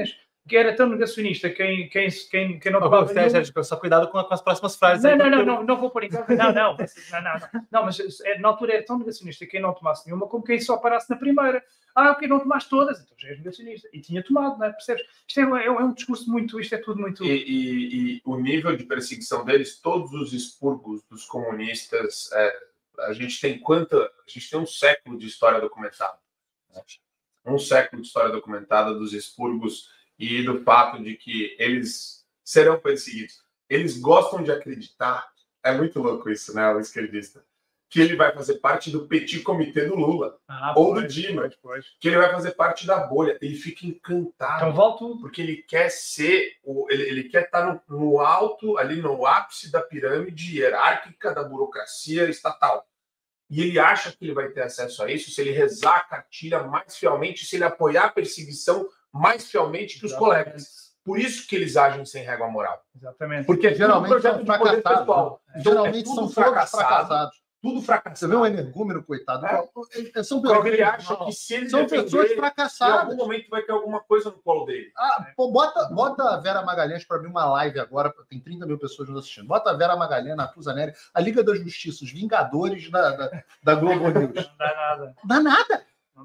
que era tão negacionista, quem não tomava Sérgio, só cuidado com as próximas frases. Não vou pôr em causa. Não, mas na altura era tão negacionista quem não tomasse nenhuma como quem só parasse na primeira. Ok, não tomaste todas, então já és negacionista. E tinha tomado, não é? Percebes? Isto é um discurso muito, isto é tudo muito... E o nível de perseguição deles, todos os expurgos dos comunistas, a gente tem um século de história documentada. Um século de história documentada dos expurgos e do fato de que eles serão perseguidos. Eles gostam de acreditar, é muito louco isso, né, o esquerdista, que ele vai fazer parte do petit comité do Lula, ou do Dilma, que ele vai fazer parte da bolha. Ele fica encantado, então, volto, porque ele quer ser, ele quer estar no alto, ali no ápice da pirâmide hierárquica da burocracia estatal. E ele acha que ele vai ter acesso a isso se ele rezar a cartilha mais fielmente, se ele apoiar a perseguição mais fielmente que os colegas. Por isso que eles agem sem régua moral. Exatamente. Porque geralmente são fracassados. Geralmente são fracassados. Tudo fracassado. Você vê um energúmeno, coitado? São pessoas que ele acha que se ele são pessoas fracassadas. Em algum momento vai ter alguma coisa no colo dele. Bota a Vera Magalhães para abrir uma live agora, tem 30 mil pessoas nos assistindo. Bota a Vera Magalhães, a Natuza Neri, a Liga da Justiça, os Vingadores da Globo News. Não dá nada. Dá nada.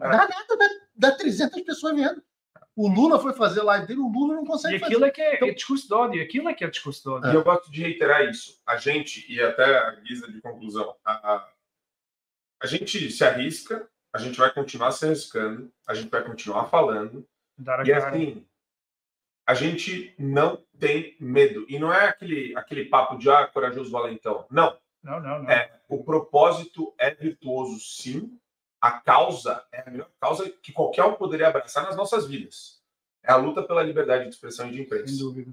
Dá 300 pessoas vendo. O Lula foi fazer live dele, o Lula não consegue fazer. E aquilo é que é discurso de ódio. Aquilo é que é discurso de ódio. E eu gosto de reiterar isso. A gente, e até a guisa de conclusão, a gente se arrisca, a gente vai continuar se arriscando, a gente vai continuar falando. E assim, a gente não tem medo. E não é aquele papo de corajoso valentão. Não. Não. O propósito é virtuoso, sim. A causa é a melhor causa que qualquer um poderia abraçar nas nossas vidas. É a luta pela liberdade de expressão e de imprensa. Sem dúvida.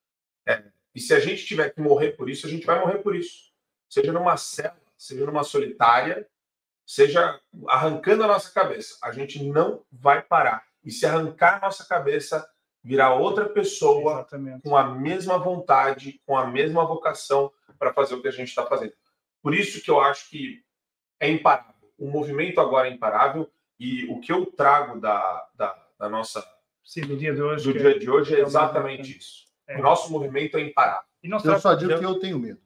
E se a gente tiver que morrer por isso, a gente vai morrer por isso. Seja numa cela, seja numa solitária, seja arrancando a nossa cabeça. A gente não vai parar. E se arrancar a nossa cabeça, virar outra pessoa. Exatamente. Com a mesma vontade, com a mesma vocação para fazer o que a gente está fazendo. Por isso que eu acho que é imparável. O movimento agora é imparável e o que eu trago da nossa... Sim, do dia de hoje. Do dia de hoje é exatamente isso. O nosso movimento é imparável. Eu só digo que eu tenho medo.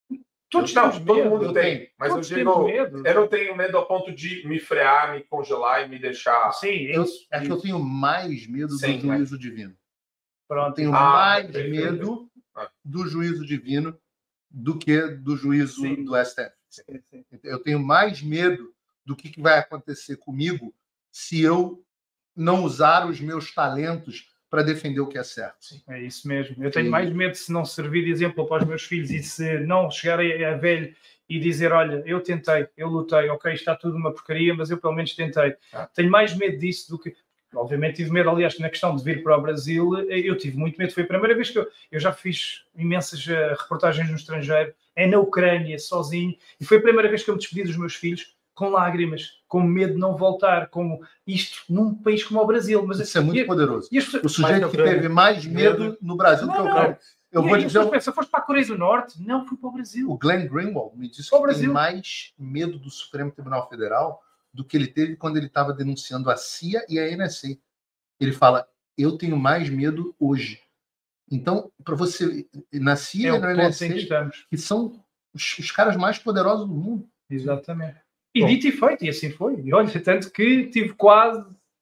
Todo mundo tem. Mas eu digo, medo. Eu não tenho medo a ponto de me frear, me congelar e me deixar... Sim, é que eu tenho mais medo do juízo divino. Pronto. Eu tenho mais medo do juízo divino do que do juízo do STF. Sim. Eu tenho mais medo do que vai acontecer comigo se eu não usar os meus talentos para defender o que é certo. Sim. É isso mesmo. Eu tenho mais medo se não servir de exemplo para os meus filhos e se não chegar a velho e dizer, olha, eu tentei, eu lutei, ok, está tudo uma porcaria, mas eu pelo menos tentei. Tenho mais medo disso do que... Obviamente tive medo, aliás, na questão de vir para o Brasil, eu tive muito medo. Foi a primeira vez que eu já fiz imensas reportagens no estrangeiro, na Ucrânia, sozinho, e foi a primeira vez que eu me despedi dos meus filhos com lágrimas, com medo de não voltar, como isto num país como o Brasil. Mas isso é muito poderoso. O sujeito que teve mais medo no Brasil que a Ucrânia. Eu vou dizer... Se foste para a Coreia do Norte, não fui para o Brasil. O Glenn Greenwald me disse que tem mais medo do Supremo Tribunal Federal do que ele teve quando ele estava denunciando a CIA e a NSA. Ele fala, eu tenho mais medo hoje. Então, para você, na CIA e na NSA, que são os caras mais poderosos do mundo. Exatamente. E dito e feito, e assim foi. E olha, tanto que tive quase,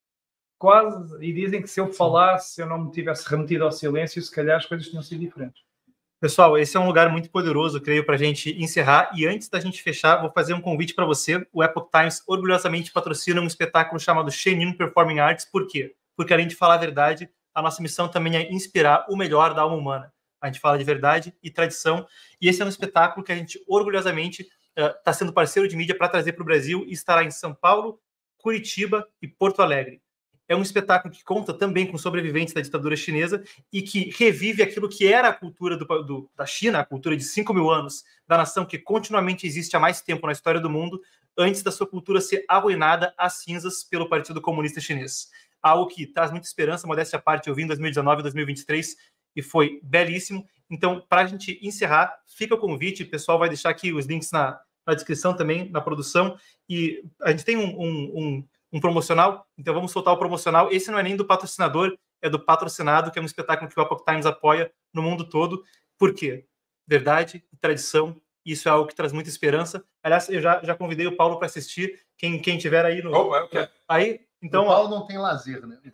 e dizem que se eu falasse, se eu não me tivesse remetido ao silêncio, se calhar as coisas tinham sido diferentes. Pessoal, esse é um lugar muito poderoso, creio, para a gente encerrar. E antes da gente fechar, vou fazer um convite para você. O Epoch Times orgulhosamente patrocina um espetáculo chamado Shenin Performing Arts. Por quê? Porque, além de falar a verdade, a nossa missão também é inspirar o melhor da alma humana. A gente fala de verdade e tradição. E esse é um espetáculo que a gente orgulhosamente está sendo parceiro de mídia para trazer para o Brasil e estará em São Paulo, Curitiba e Porto Alegre. É um espetáculo que conta também com sobreviventes da ditadura chinesa e que revive aquilo que era a cultura da China, a cultura de 5 mil anos, da nação que continuamente existe há mais tempo na história do mundo, antes da sua cultura ser arruinada às cinzas pelo Partido Comunista Chinês. Algo que traz muita esperança, modéstia à parte, eu vi em 2019 e 2023 e foi belíssimo. Então, para a gente encerrar, fica o convite, o pessoal vai deixar aqui os links na descrição também, na produção, e a gente tem um promocional, então vamos soltar o promocional. Esse não é nem do patrocinador, é do Patrocinado, que é um espetáculo que o Epoch Times apoia no mundo todo. Por quê? Verdade e tradição, isso é algo que traz muita esperança. Aliás, eu já convidei o Paulo para assistir, quem tiver aí no... Aí, então, o Paulo não tem lazer, né?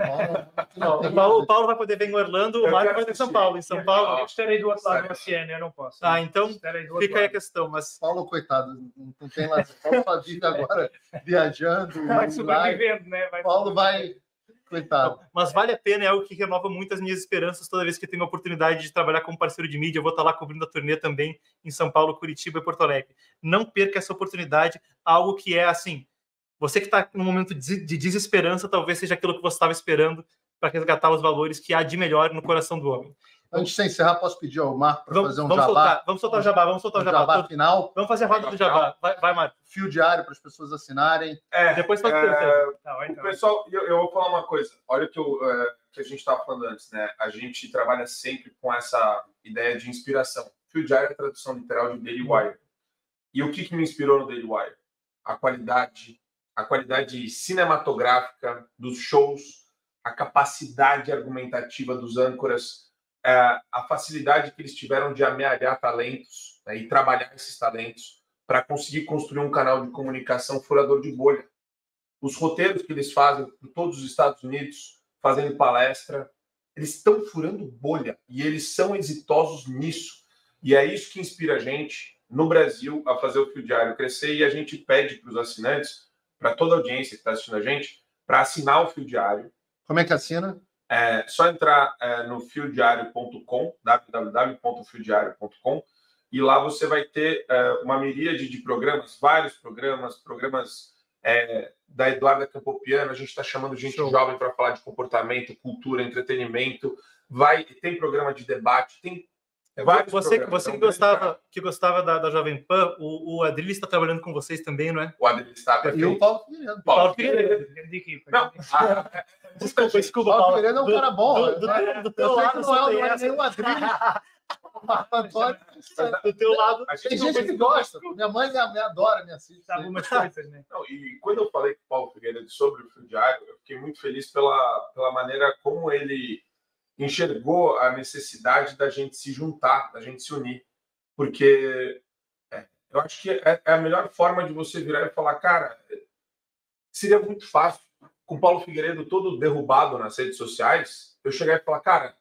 O Paulo vai poder ver em Orlando, o Marco vai ter em São Paulo. Em São Paulo, eu estarei do outro lado do oceano, eu não posso. Então fica aí a questão. Mas Paulo, coitado, não tem lazer. Paulo só vive agora viajando. Vai sobrevivendo, né? Paulo vai... Coitado. Mas vale a pena, é algo que renova muito as minhas esperanças toda vez que tenho a oportunidade de trabalhar como parceiro de mídia. Eu vou estar lá cobrindo a turnê também em São Paulo, Curitiba e Porto Alegre. Não perca essa oportunidade, algo que é assim, você que está num momento de desesperança, talvez seja aquilo que você estava esperando para resgatar os valores que há de melhor no coração do homem. Antes de encerrar, posso pedir ao Marco para fazer um jabá? Vamos soltar o jabá, vamos soltar o jabá. Final. Vamos fazer a roda do jabá. Vai, Marco. Fio diário para as pessoas assinarem. Depois faz o pessoal, eu vou falar uma coisa. Olha o que a gente estava falando antes, né? A gente trabalha sempre com essa ideia de inspiração. Fio diário é a tradução literal de Daily Wire. E o que me inspirou no Daily Wire? A qualidade cinematográfica dos shows, a capacidade argumentativa dos âncoras, a facilidade que eles tiveram de amealhar talentos, né, e trabalhar esses talentos para conseguir construir um canal de comunicação furador de bolha. Os roteiros que eles fazem por todos os Estados Unidos, fazendo palestra, eles estão furando bolha e eles são exitosos nisso. E é isso que inspira a gente no Brasil a fazer o Fio Diário crescer, e a gente pede para os assinantes, para toda a audiência que está assistindo a gente, para assinar o Fio Diário. Como é que assina? É só entrar no fiodiario.com, www.fiodiario.com, e lá você vai ter uma miríade de programas, vários programas da Eduarda Campopiano. A gente está chamando gente jovem para falar de comportamento, cultura, entretenimento. Tem programa de debate, tem vários programas. Você que gostava da Jovem Pan, o Adriles está trabalhando com vocês também, não é? O Adriles está. E o Paulo Figueiredo. Desculpa, Paulo Figueiredo é um cara bom. Do teu lado não é nem o Adriles. Marco Antônio. Do teu lado. Tem gente que gosta. Minha mãe me adora, me assiste. Algumas coisas, né? Não, e quando eu falei com o Paulo Figueiredo sobre o Fio Diário, eu fiquei muito feliz pela maneira como ele enxergou a necessidade da gente se juntar, da gente se unir. Porque eu acho que é a melhor forma de você virar e falar, cara, seria muito fácil, com o Paulo Figueiredo todo derrubado nas redes sociais, eu chegar e falar, cara,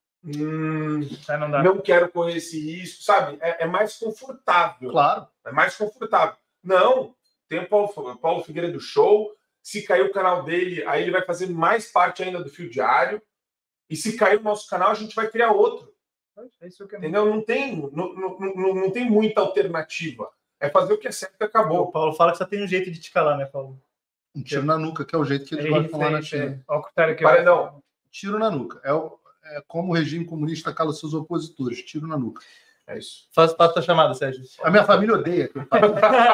não quero correr esse risco, sabe? É mais confortável. Claro. É mais confortável. Não, tem o Paulo Figueiredo Show, se cair o canal dele, aí ele vai fazer mais parte ainda do Fio Diário, e se cair o nosso canal, a gente vai criar outro. Entendeu? Não tem muita alternativa. É fazer o que é certo e acabou. O Paulo fala que só tem um jeito de te calar, né, Paulo? Um tiro na nuca, que é o jeito que eles gostam lá na China. Paredão. Tiro na nuca. É como o regime comunista cala seus opositores. Tiro na nuca. É isso. Faz parte da chamada, Sérgio. A minha família odeia que eu falo.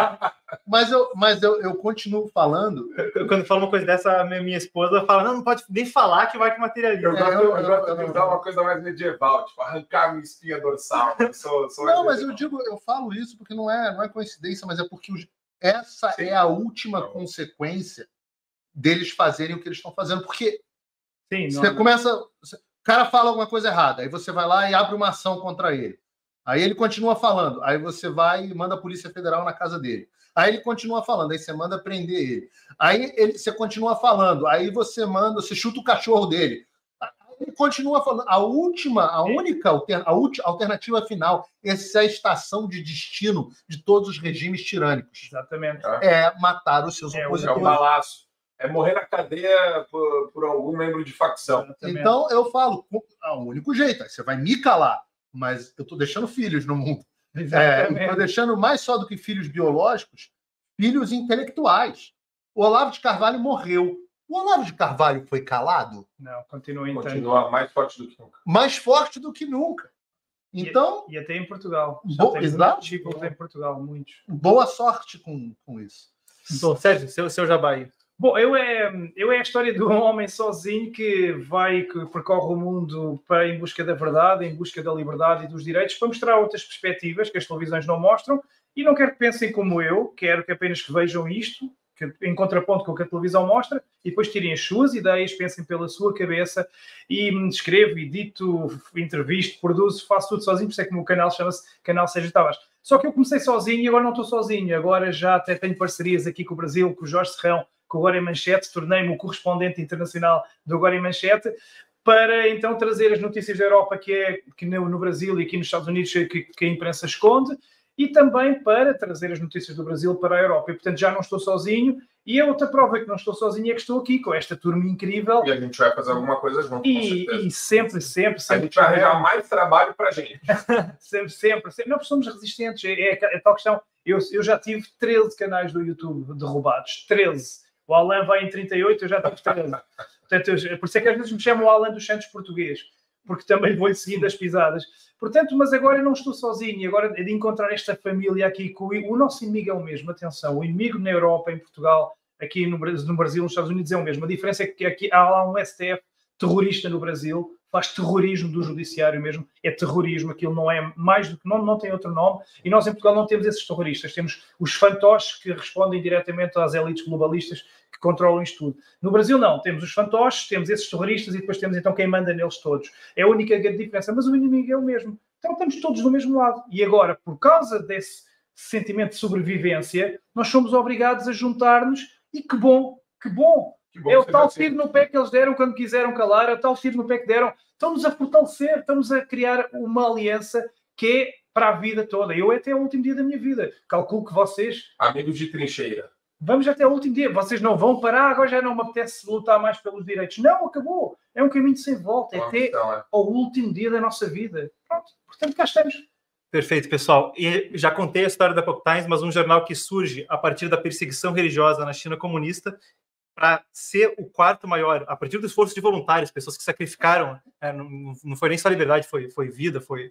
mas eu continuo falando. Quando fala uma coisa dessa, a minha esposa fala, não pode nem falar que vai que materializa. Eu gosto de usar uma coisa mais medieval, tipo, arrancar a minha espinha dorsal. Mas eu falo isso porque não é coincidência, mas é porque essa é a última consequência deles fazerem o que eles estão fazendo. Porque você começa... O cara fala alguma coisa errada, aí você vai lá e abre uma ação contra ele. Aí ele continua falando, aí você vai e manda a Polícia Federal na casa dele. Aí ele continua falando, aí você manda prender ele. Aí você continua falando, aí você chuta o cachorro dele. Aí ele continua falando. A única alternativa final, essa é a estação de destino de todos os regimes tirânicos. Exatamente. É matar os seus opositores. É um balaço. É morrer na cadeia por algum membro de facção. Exatamente. Então eu falo, o único jeito, aí você vai me calar. Mas eu estou deixando filhos no mundo. Estou deixando mais só do que filhos biológicos, filhos intelectuais. O Olavo de Carvalho morreu. O Olavo de Carvalho foi calado? Não, continua mais forte do que nunca. Mais forte do que nunca. Então, e até em Portugal. Exato. Tipos em Portugal, muitos. Boa sorte com isso. Então, Sérgio, seu jabá aí. Bom, eu é a história de um homem sozinho que percorre o mundo em busca da verdade, em busca da liberdade e dos direitos, para mostrar outras perspectivas que as televisões não mostram. E não quero que pensem como eu, quero que apenas que vejam isto em contraponto com o que a televisão mostra, e depois tirem as suas ideias, pensem pela sua cabeça, e escrevo, edito, entrevisto, produzo, faço tudo sozinho, por isso é que o meu canal chama-se Canal Sérgio Tavares. Só que eu comecei sozinho e agora não estou sozinho, agora já até tenho parcerias aqui com o Brasil, com o Jorge Serrão, com o Agora em Manchete, tornei-me o correspondente internacional do Agora em Manchete, para então trazer as notícias da Europa que no Brasil e aqui nos Estados Unidos que a imprensa esconde, e também para trazer as notícias do Brasil para a Europa. E, portanto, já não estou sozinho. E a outra prova que não estou sozinho é que estou aqui com esta turma incrível. E a gente vai fazer alguma coisa junto, com certeza. E sempre. A gente vai arranjar mais trabalho para a gente. sempre. Não, somos resistentes. É tal questão. Eu já tive 13 canais do YouTube derrubados. 13. O Alan vai em 38, eu já tive 13. Portanto, por isso é que às vezes me chamam o Alan dos Santos português, porque também vou-lhe seguir das pisadas. Portanto, mas agora eu não estou sozinho. Agora é de encontrar esta família aqui. O nosso inimigo é o mesmo. Atenção, o inimigo na Europa, em Portugal, aqui no Brasil, nos Estados Unidos é o mesmo. A diferença é que aqui há lá um STF terrorista no Brasil, faz terrorismo do judiciário mesmo. É terrorismo. Aquilo não é mais do que... Não tem outro nome. E nós em Portugal não temos esses terroristas. Temos os fantoches que respondem diretamente às elites globalistas que controlam isto tudo. No Brasil não, temos os fantoches, temos esses terroristas e depois temos então quem manda neles todos. É a única diferença, mas o inimigo é o mesmo. Então estamos todos do mesmo lado. E agora, por causa desse sentimento de sobrevivência, nós somos obrigados a juntar-nos e que bom. É o tal tiro no pé que eles deram quando quiseram calar, é o tal tiro no pé que deram. Estão-nos a fortalecer, estamos a criar uma aliança que é para a vida toda. Eu até o último dia da minha vida. Calculo que vocês... Amigos de trincheira. Vamos até o último dia. Vocês não vão parar, agora já não me apetece lutar mais pelos direitos. Não, acabou. É um caminho sem volta. É até ao último dia da nossa vida. Pronto. Portanto, cá estamos. Perfeito, pessoal. E já contei a história da Epoch Times, mas um jornal que surge a partir da perseguição religiosa na China comunista para ser o quarto maior, a partir do esforço de voluntários, pessoas que sacrificaram. Não foi nem só liberdade, foi vida, foi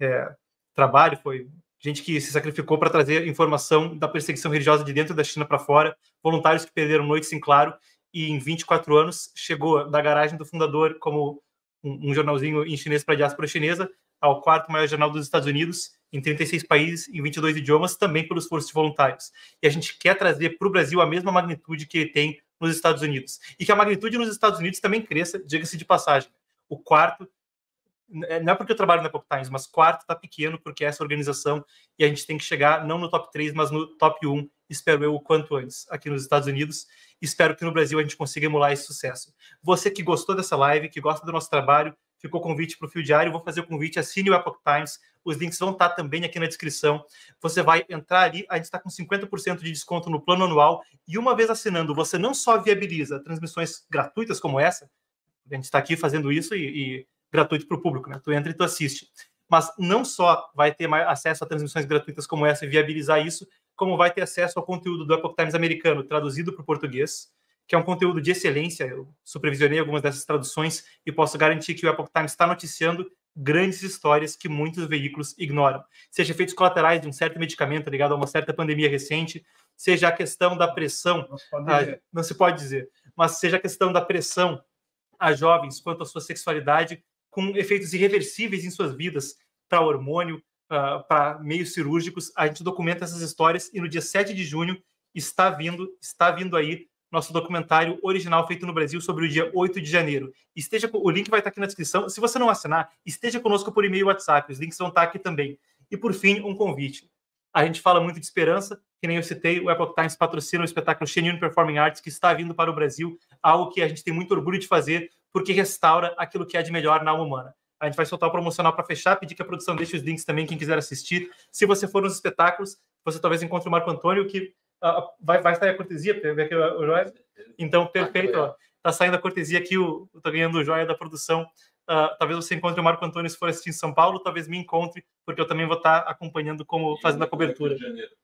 trabalho, foi... gente que se sacrificou para trazer informação da perseguição religiosa de dentro da China para fora, voluntários que perderam noites em claro, e em 24 anos chegou da garagem do fundador como um jornalzinho em chinês para a diáspora chinesa, ao quarto maior jornal dos Estados Unidos, em 36 países, em 22 idiomas, também pelo esforço de voluntários. E a gente quer trazer para o Brasil a mesma magnitude que ele tem nos Estados Unidos. E que a magnitude nos Estados Unidos também cresça, diga-se de passagem. O quarto... Não é porque eu trabalho na Epoch Times, mas quarto está pequeno porque é essa organização e a gente tem que chegar não no top 3, mas no top 1, espero eu, o quanto antes, aqui nos Estados Unidos. Espero que no Brasil a gente consiga emular esse sucesso. Você que gostou dessa live, que gosta do nosso trabalho, ficou o convite para o Fio Diário, vou fazer o convite, assine o Epoch Times, os links vão estar também aqui na descrição. Você vai entrar ali, a gente está com 50% de desconto no plano anual e uma vez assinando, você não só viabiliza transmissões gratuitas como essa, a gente está aqui fazendo isso e gratuito para o público, né? Tu entra e tu assiste. Mas não só vai ter acesso a transmissões gratuitas como essa e viabilizar isso, como vai ter acesso ao conteúdo do Epoch Times americano traduzido para o português, que é um conteúdo de excelência. Eu supervisionei algumas dessas traduções e posso garantir que o Epoch Times está noticiando grandes histórias que muitos veículos ignoram. Seja efeitos colaterais de um certo medicamento ligado a uma certa pandemia recente, seja a questão da pressão... Não se pode dizer. Mas seja a questão da pressão a jovens quanto à sua sexualidade, com efeitos irreversíveis em suas vidas, para hormônio, para meios cirúrgicos. A gente documenta essas histórias e no dia 7 de junho está vindo aí nosso documentário original feito no Brasil sobre o dia 8 de janeiro. O link vai estar aqui na descrição. Se você não assinar, esteja conosco por e-mail e WhatsApp. Os links vão estar aqui também. E por fim, um convite. A gente fala muito de esperança, que nem eu citei, o Epoch Times patrocina o espetáculo Shenyun Performing Arts, que está vindo para o Brasil, algo que a gente tem muito orgulho de fazer, porque restaura aquilo que é de melhor na alma humana. A gente vai soltar o promocional para fechar, pedir que a produção deixe os links também, quem quiser assistir. Se você for nos espetáculos, você talvez encontre o Marco Antônio, que vai sair a cortesia, ver aqui o Joia. Então, perfeito. Está saindo a cortesia aqui, eu estou ganhando o Joia da produção. Talvez você encontre o Marco Antônio se for assistir em São Paulo, talvez me encontre, porque eu também vou estar acompanhando fazendo a cobertura.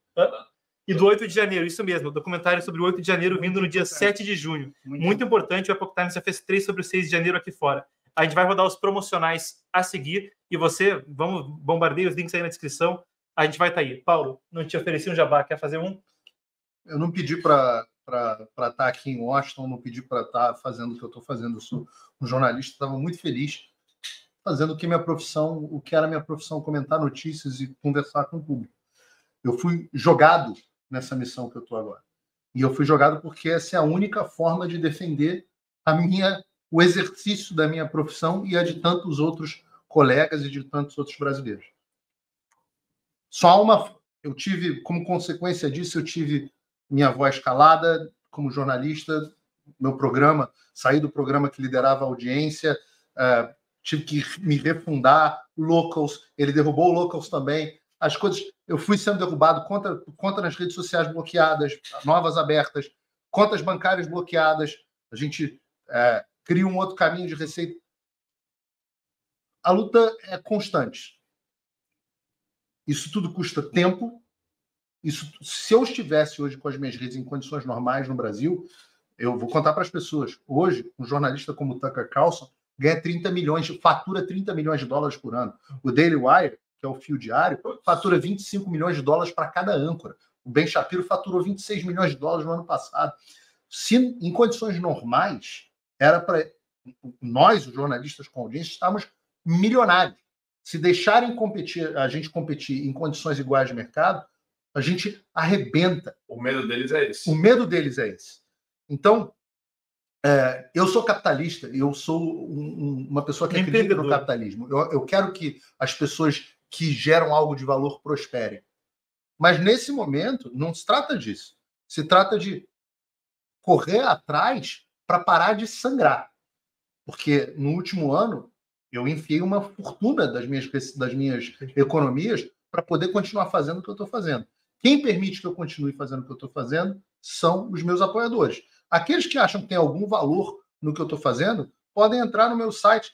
E do 8 de janeiro, isso mesmo, o documentário sobre o 8 de janeiro vindo no dia 7 de junho. Muito importante, o Epoch Times já fez 3 sobre o 6 de janeiro aqui fora. A gente vai rodar os promocionais a seguir e você, vamos bombardear os links aí na descrição, a gente vai estar aí. Paulo, não te ofereci um jabá, quer fazer um? Eu não pedi para estar aqui em Washington, não pedi para estar fazendo o que eu estou fazendo. Eu sou um jornalista, estava muito feliz fazendo o que era minha profissão, comentar notícias e conversar com o público. Eu fui jogado nessa missão que eu estou agora. E eu fui jogado porque essa é a única forma de defender o exercício da minha profissão e a de tantos outros colegas e de tantos outros brasileiros. Eu tive, como consequência disso, eu tive minha voz calada como jornalista, meu programa, saí do programa que liderava a audiência, tive que me refundar, Locals, ele derrubou o Locals também, as coisas, eu fui sendo derrubado, conta nas redes sociais bloqueadas, novas abertas, contas bancárias bloqueadas, a gente cria um outro caminho de receita. A luta é constante. Isso tudo custa tempo. Se eu estivesse hoje com as minhas redes em condições normais no Brasil, eu vou contar para as pessoas. Hoje, um jornalista como o Tucker Carlson ganha 30 milhões, fatura 30 milhões de dólares por ano. O Daily Wire, que é o fio diário, fatura 25 milhões de dólares para cada âncora. O Ben Shapiro faturou 26 milhões de dólares no ano passado. Se em condições normais, era para nós, os jornalistas com audiência, estávamos milionários. Se deixarem a gente competir em condições iguais de mercado, a gente arrebenta. O medo deles é esse. O medo deles é esse. Então, eu sou capitalista, eu sou uma pessoa que acredita no capitalismo. Eu quero que as pessoas que geram algo de valor prosperem. Mas, nesse momento, não se trata disso. Se trata de correr atrás para parar de sangrar. Porque, no último ano, eu enfiei uma fortuna das minhas economias para poder continuar fazendo o que eu estou fazendo. Quem permite que eu continue fazendo o que eu estou fazendo são os meus apoiadores. Aqueles que acham que tem algum valor no que eu estou fazendo, podem entrar no meu site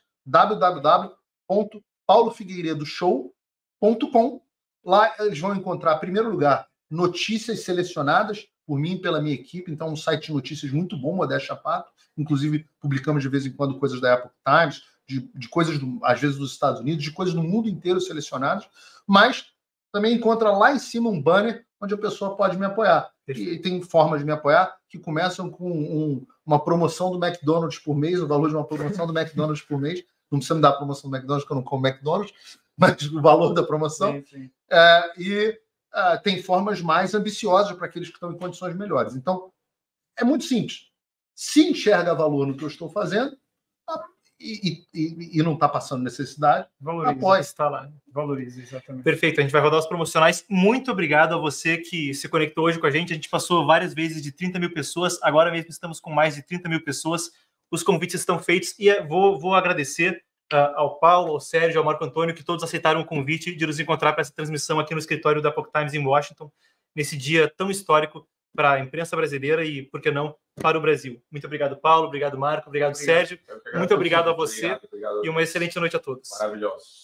www.paulofigueiredoshow.com. Lá eles vão encontrar, em primeiro lugar, notícias selecionadas por mim e pela minha equipe. Então, um site de notícias muito bom, modéstia à parte. Inclusive, publicamos de vez em quando coisas da Epoch Times, de coisas, às vezes, dos Estados Unidos, de coisas do mundo inteiro selecionadas. Mas também encontra lá em cima um banner onde a pessoa pode me apoiar. E tem formas de me apoiar que começam com uma promoção do McDonald's por mês, o valor de uma promoção do McDonald's por mês. Não precisa me dar a promoção do McDonald's, porque eu não como McDonald's, mas o valor da promoção. Sim. Tem formas mais ambiciosas para aqueles que estão em condições melhores. Então, é muito simples. Se enxerga valor no que eu estou fazendo e não está passando necessidade, apoie. Está lá. Valorize, exatamente. Perfeito, a gente vai rodar os promocionais. Muito obrigado a você que se conectou hoje com a gente. A gente passou várias vezes de 30 mil pessoas, agora mesmo estamos com mais de 30 mil pessoas. Os convites estão feitos e vou agradecer ao Paulo, ao Sérgio, ao Marco Antônio, que todos aceitaram o convite de nos encontrar para essa transmissão aqui no escritório da Epoch Times em Washington, nesse dia tão histórico para a imprensa brasileira e, por que não, para o Brasil. Muito obrigado, Paulo. Obrigado, Marco. Obrigado, Sérgio. Muito obrigado a você. Obrigado. E uma excelente noite a todos. Maravilhoso.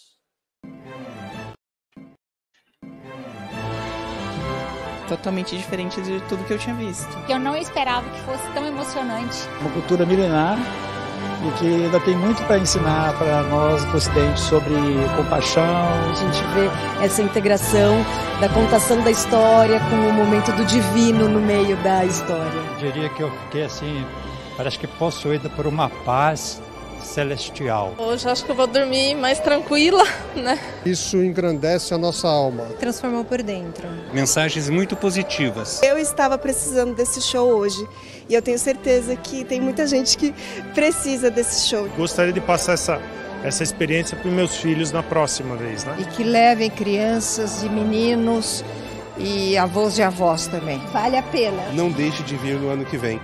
Totalmente diferente de tudo que eu tinha visto. Eu não esperava que fosse tão emocionante. Uma cultura milenar e que ainda tem muito para ensinar para nós do Ocidente sobre compaixão. A gente vê essa integração da contação da história com o momento do divino no meio da história. Eu diria que eu fiquei assim, parece que possuída por uma paz celestial. Hoje acho que eu vou dormir mais tranquila, né? Isso engrandece a nossa alma. Transformou por dentro. Mensagens muito positivas. Eu estava precisando desse show hoje e eu tenho certeza que tem muita gente que precisa desse show. Gostaria de passar essa experiência para os meus filhos na próxima vez, né? E que levem crianças e meninos e avós e avós também. Vale a pena. Não deixe de vir no ano que vem.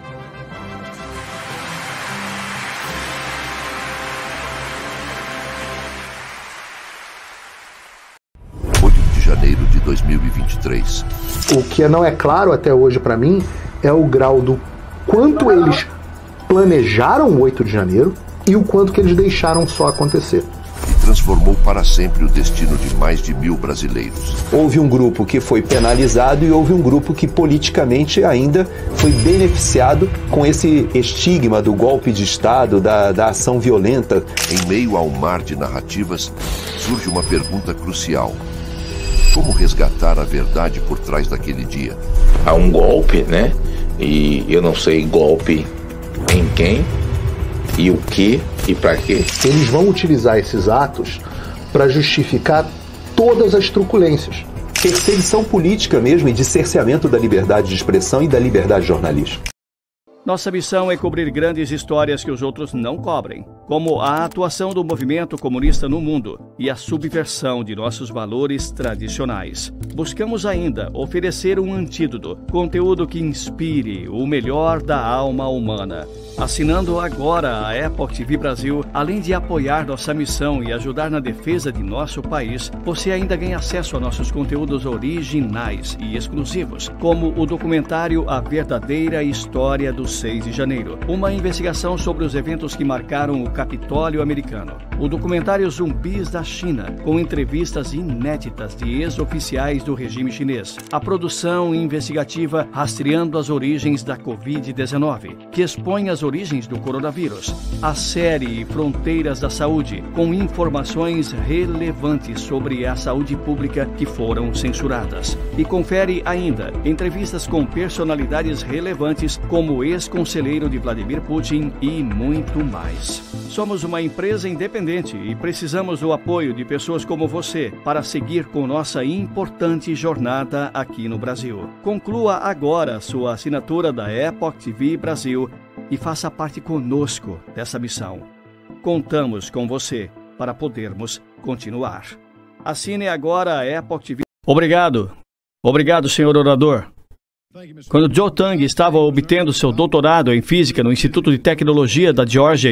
Janeiro de 2023. O que não é claro até hoje para mim é o grau do quanto eles planejaram o 8 de janeiro e o quanto que eles deixaram só acontecer. E transformou para sempre o destino de mais de 1.000 brasileiros. Houve um grupo que foi penalizado e houve um grupo que politicamente ainda foi beneficiado com esse estigma do golpe de Estado, da ação violenta. Em meio ao mar de narrativas, surge uma pergunta crucial. Como resgatar a verdade por trás daquele dia? Há um golpe, né? E eu não sei golpe em quem, e o que e para quê. Eles vão utilizar esses atos para justificar todas as truculências. perseguição política mesmo e de cerceamento da liberdade de expressão e da liberdade jornalística. Nossa missão é cobrir grandes histórias que os outros não cobrem, como a atuação do movimento comunista no mundo e a subversão de nossos valores tradicionais. Buscamos ainda oferecer um antídoto, conteúdo que inspire o melhor da alma humana. Assinando agora a Epoch TV Brasil, além de apoiar nossa missão e ajudar na defesa de nosso país, você ainda ganha acesso a nossos conteúdos originais e exclusivos, como o documentário A Verdadeira História do 6 de janeiro, uma investigação sobre os eventos que marcaram o Capitólio americano. O documentário Zumbis da China, com entrevistas inéditas de ex-oficiais do regime chinês. A produção investigativa Rastreando as Origens da Covid-19, que expõe as origens do coronavírus. A série Fronteiras da Saúde, com informações relevantes sobre a saúde pública que foram censuradas. E confere ainda entrevistas com personalidades relevantes como o ex-conselheiro de Vladimir Putin e muito mais. Somos uma empresa independente e precisamos do apoio de pessoas como você para seguir com nossa importante jornada aqui no Brasil. Conclua agora sua assinatura da Epoch TV Brasil e faça parte conosco dessa missão. Contamos com você para podermos continuar. Assine agora a Epoch TV. Obrigado. Obrigado, senhor orador. Quando Joe Tang estava obtendo seu doutorado em física no Instituto de Tecnologia da Geórgia em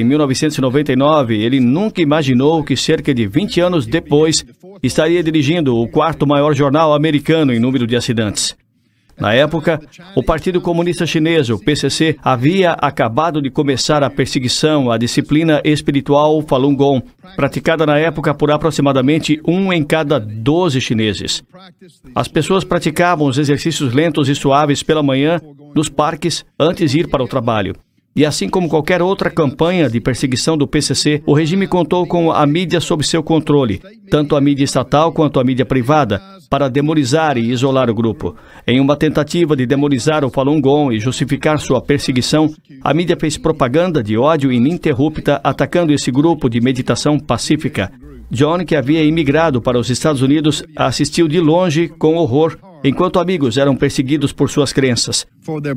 1999, ele nunca imaginou que cerca de 20 anos depois estaria dirigindo o quarto maior jornal americano em número de assinantes. Na época, o Partido Comunista Chinês, o PCC, havia acabado de começar a perseguição à disciplina espiritual Falun Gong, praticada na época por aproximadamente 1 em cada 12 chineses. As pessoas praticavam os exercícios lentos e suaves pela manhã nos parques antes de ir para o trabalho. E assim como qualquer outra campanha de perseguição do PCC, o regime contou com a mídia sob seu controle, tanto a mídia estatal quanto a mídia privada, para demonizar e isolar o grupo. Em uma tentativa de demonizar o Falun Gong e justificar sua perseguição, a mídia fez propaganda de ódio ininterrupta atacando esse grupo de meditação pacífica. John, que havia imigrado para os Estados Unidos, assistiu de longe com horror, enquanto amigos eram perseguidos por suas crenças.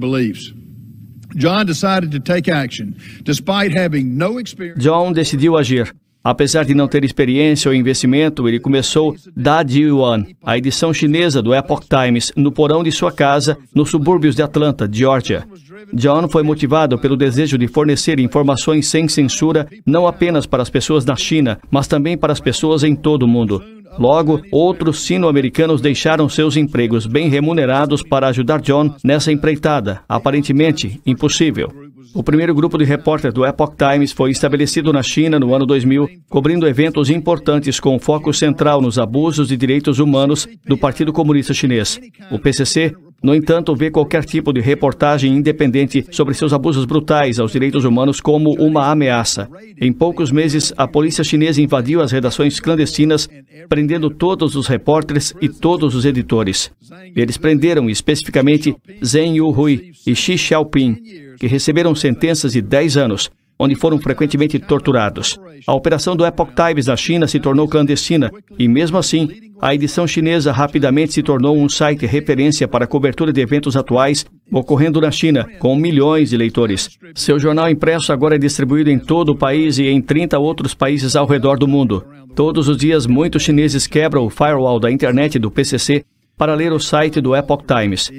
John decidiu agir. Apesar de não ter experiência ou investimento, ele começou Da Yuan, a edição chinesa do Epoch Times, no porão de sua casa, nos subúrbios de Atlanta, Geórgia. John foi motivado pelo desejo de fornecer informações sem censura, não apenas para as pessoas na China, mas também para as pessoas em todo o mundo. Logo, outros sino-americanos deixaram seus empregos bem remunerados para ajudar John nessa empreitada, aparentemente impossível. O primeiro grupo de repórteres do Epoch Times foi estabelecido na China no ano 2000, cobrindo eventos importantes com foco central nos abusos de direitos humanos do Partido Comunista Chinês. O PCC, no entanto, vê qualquer tipo de reportagem independente sobre seus abusos brutais aos direitos humanos como uma ameaça. Em poucos meses, a polícia chinesa invadiu as redações clandestinas, prendendo todos os repórteres e todos os editores. Eles prenderam especificamente Zheng Yuhui e Xi Xiaoping, que receberam sentenças de 10 anos, onde foram frequentemente torturados. A operação do Epoch Times na China se tornou clandestina e, mesmo assim, a edição chinesa rapidamente se tornou um site referência para a cobertura de eventos atuais ocorrendo na China, com milhões de leitores. Seu jornal impresso agora é distribuído em todo o país e em 30 outros países ao redor do mundo. Todos os dias, muitos chineses quebram o firewall da internet do PCC para ler o site do Epoch Times.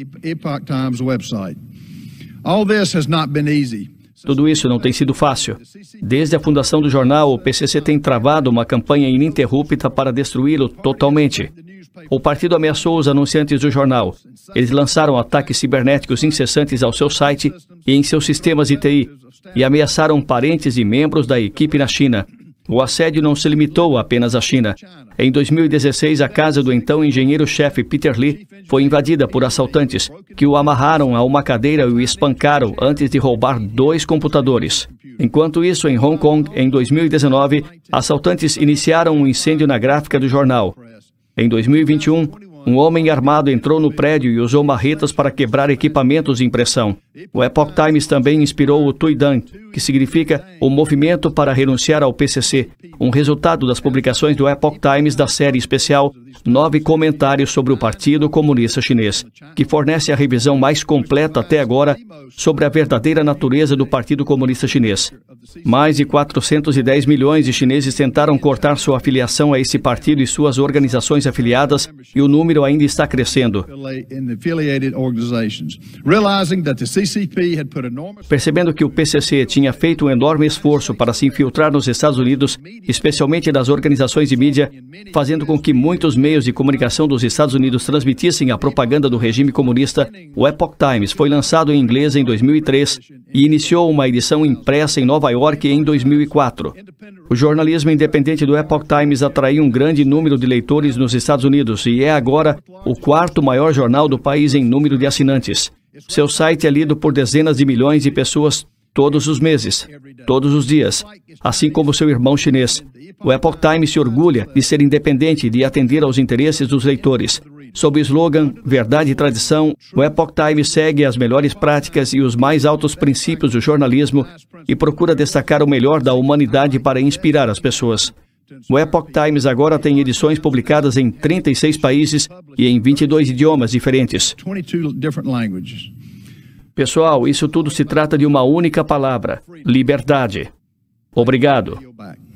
Tudo isso não tem sido fácil. Desde a fundação do jornal, o PCC tem travado uma campanha ininterrupta para destruí-lo totalmente. O partido ameaçou os anunciantes do jornal. Eles lançaram ataques cibernéticos incessantes ao seu site e em seus sistemas de TI, e ameaçaram parentes e membros da equipe na China. O assédio não se limitou apenas à China. Em 2016, a casa do então engenheiro-chefe Peter Lee foi invadida por assaltantes, que o amarraram a uma cadeira e o espancaram antes de roubar 2 computadores. Enquanto isso, em Hong Kong, em 2019, assaltantes iniciaram um incêndio na gráfica do jornal. Em 2021, um homem armado entrou no prédio e usou marretas para quebrar equipamentos de impressão. O Epoch Times também inspirou o Tuidan, que significa o movimento para renunciar ao PCC, um resultado das publicações do Epoch Times da série especial 9 comentários sobre o Partido Comunista Chinês, que fornece a revisão mais completa até agora sobre a verdadeira natureza do Partido Comunista Chinês. Mais de 410 milhões de chineses tentaram cortar sua afiliação a esse partido e suas organizações afiliadas, e o número ainda está crescendo. Percebendo que o PCC tinha feito um enorme esforço para se infiltrar nos Estados Unidos, especialmente nas organizações de mídia, fazendo com que muitos meios de comunicação dos Estados Unidos transmitissem a propaganda do regime comunista, o Epoch Times foi lançado em inglês em 2003 e iniciou uma edição impressa em Nova York em 2004. O jornalismo independente do Epoch Times atraiu um grande número de leitores nos Estados Unidos e é agora o 4º maior jornal do país em número de assinantes. Seu site é lido por dezenas de milhões de pessoas todos os meses, todos os dias, assim como seu irmão chinês. O Epoch Times se orgulha de ser independente e de atender aos interesses dos leitores. Sob o slogan Verdade e Tradição, o Epoch Times segue as melhores práticas e os mais altos princípios do jornalismo e procura destacar o melhor da humanidade para inspirar as pessoas. O Epoch Times agora tem edições publicadas em 36 países e em 22 idiomas diferentes. Pessoal, isso tudo se trata de uma única palavra: liberdade. Obrigado.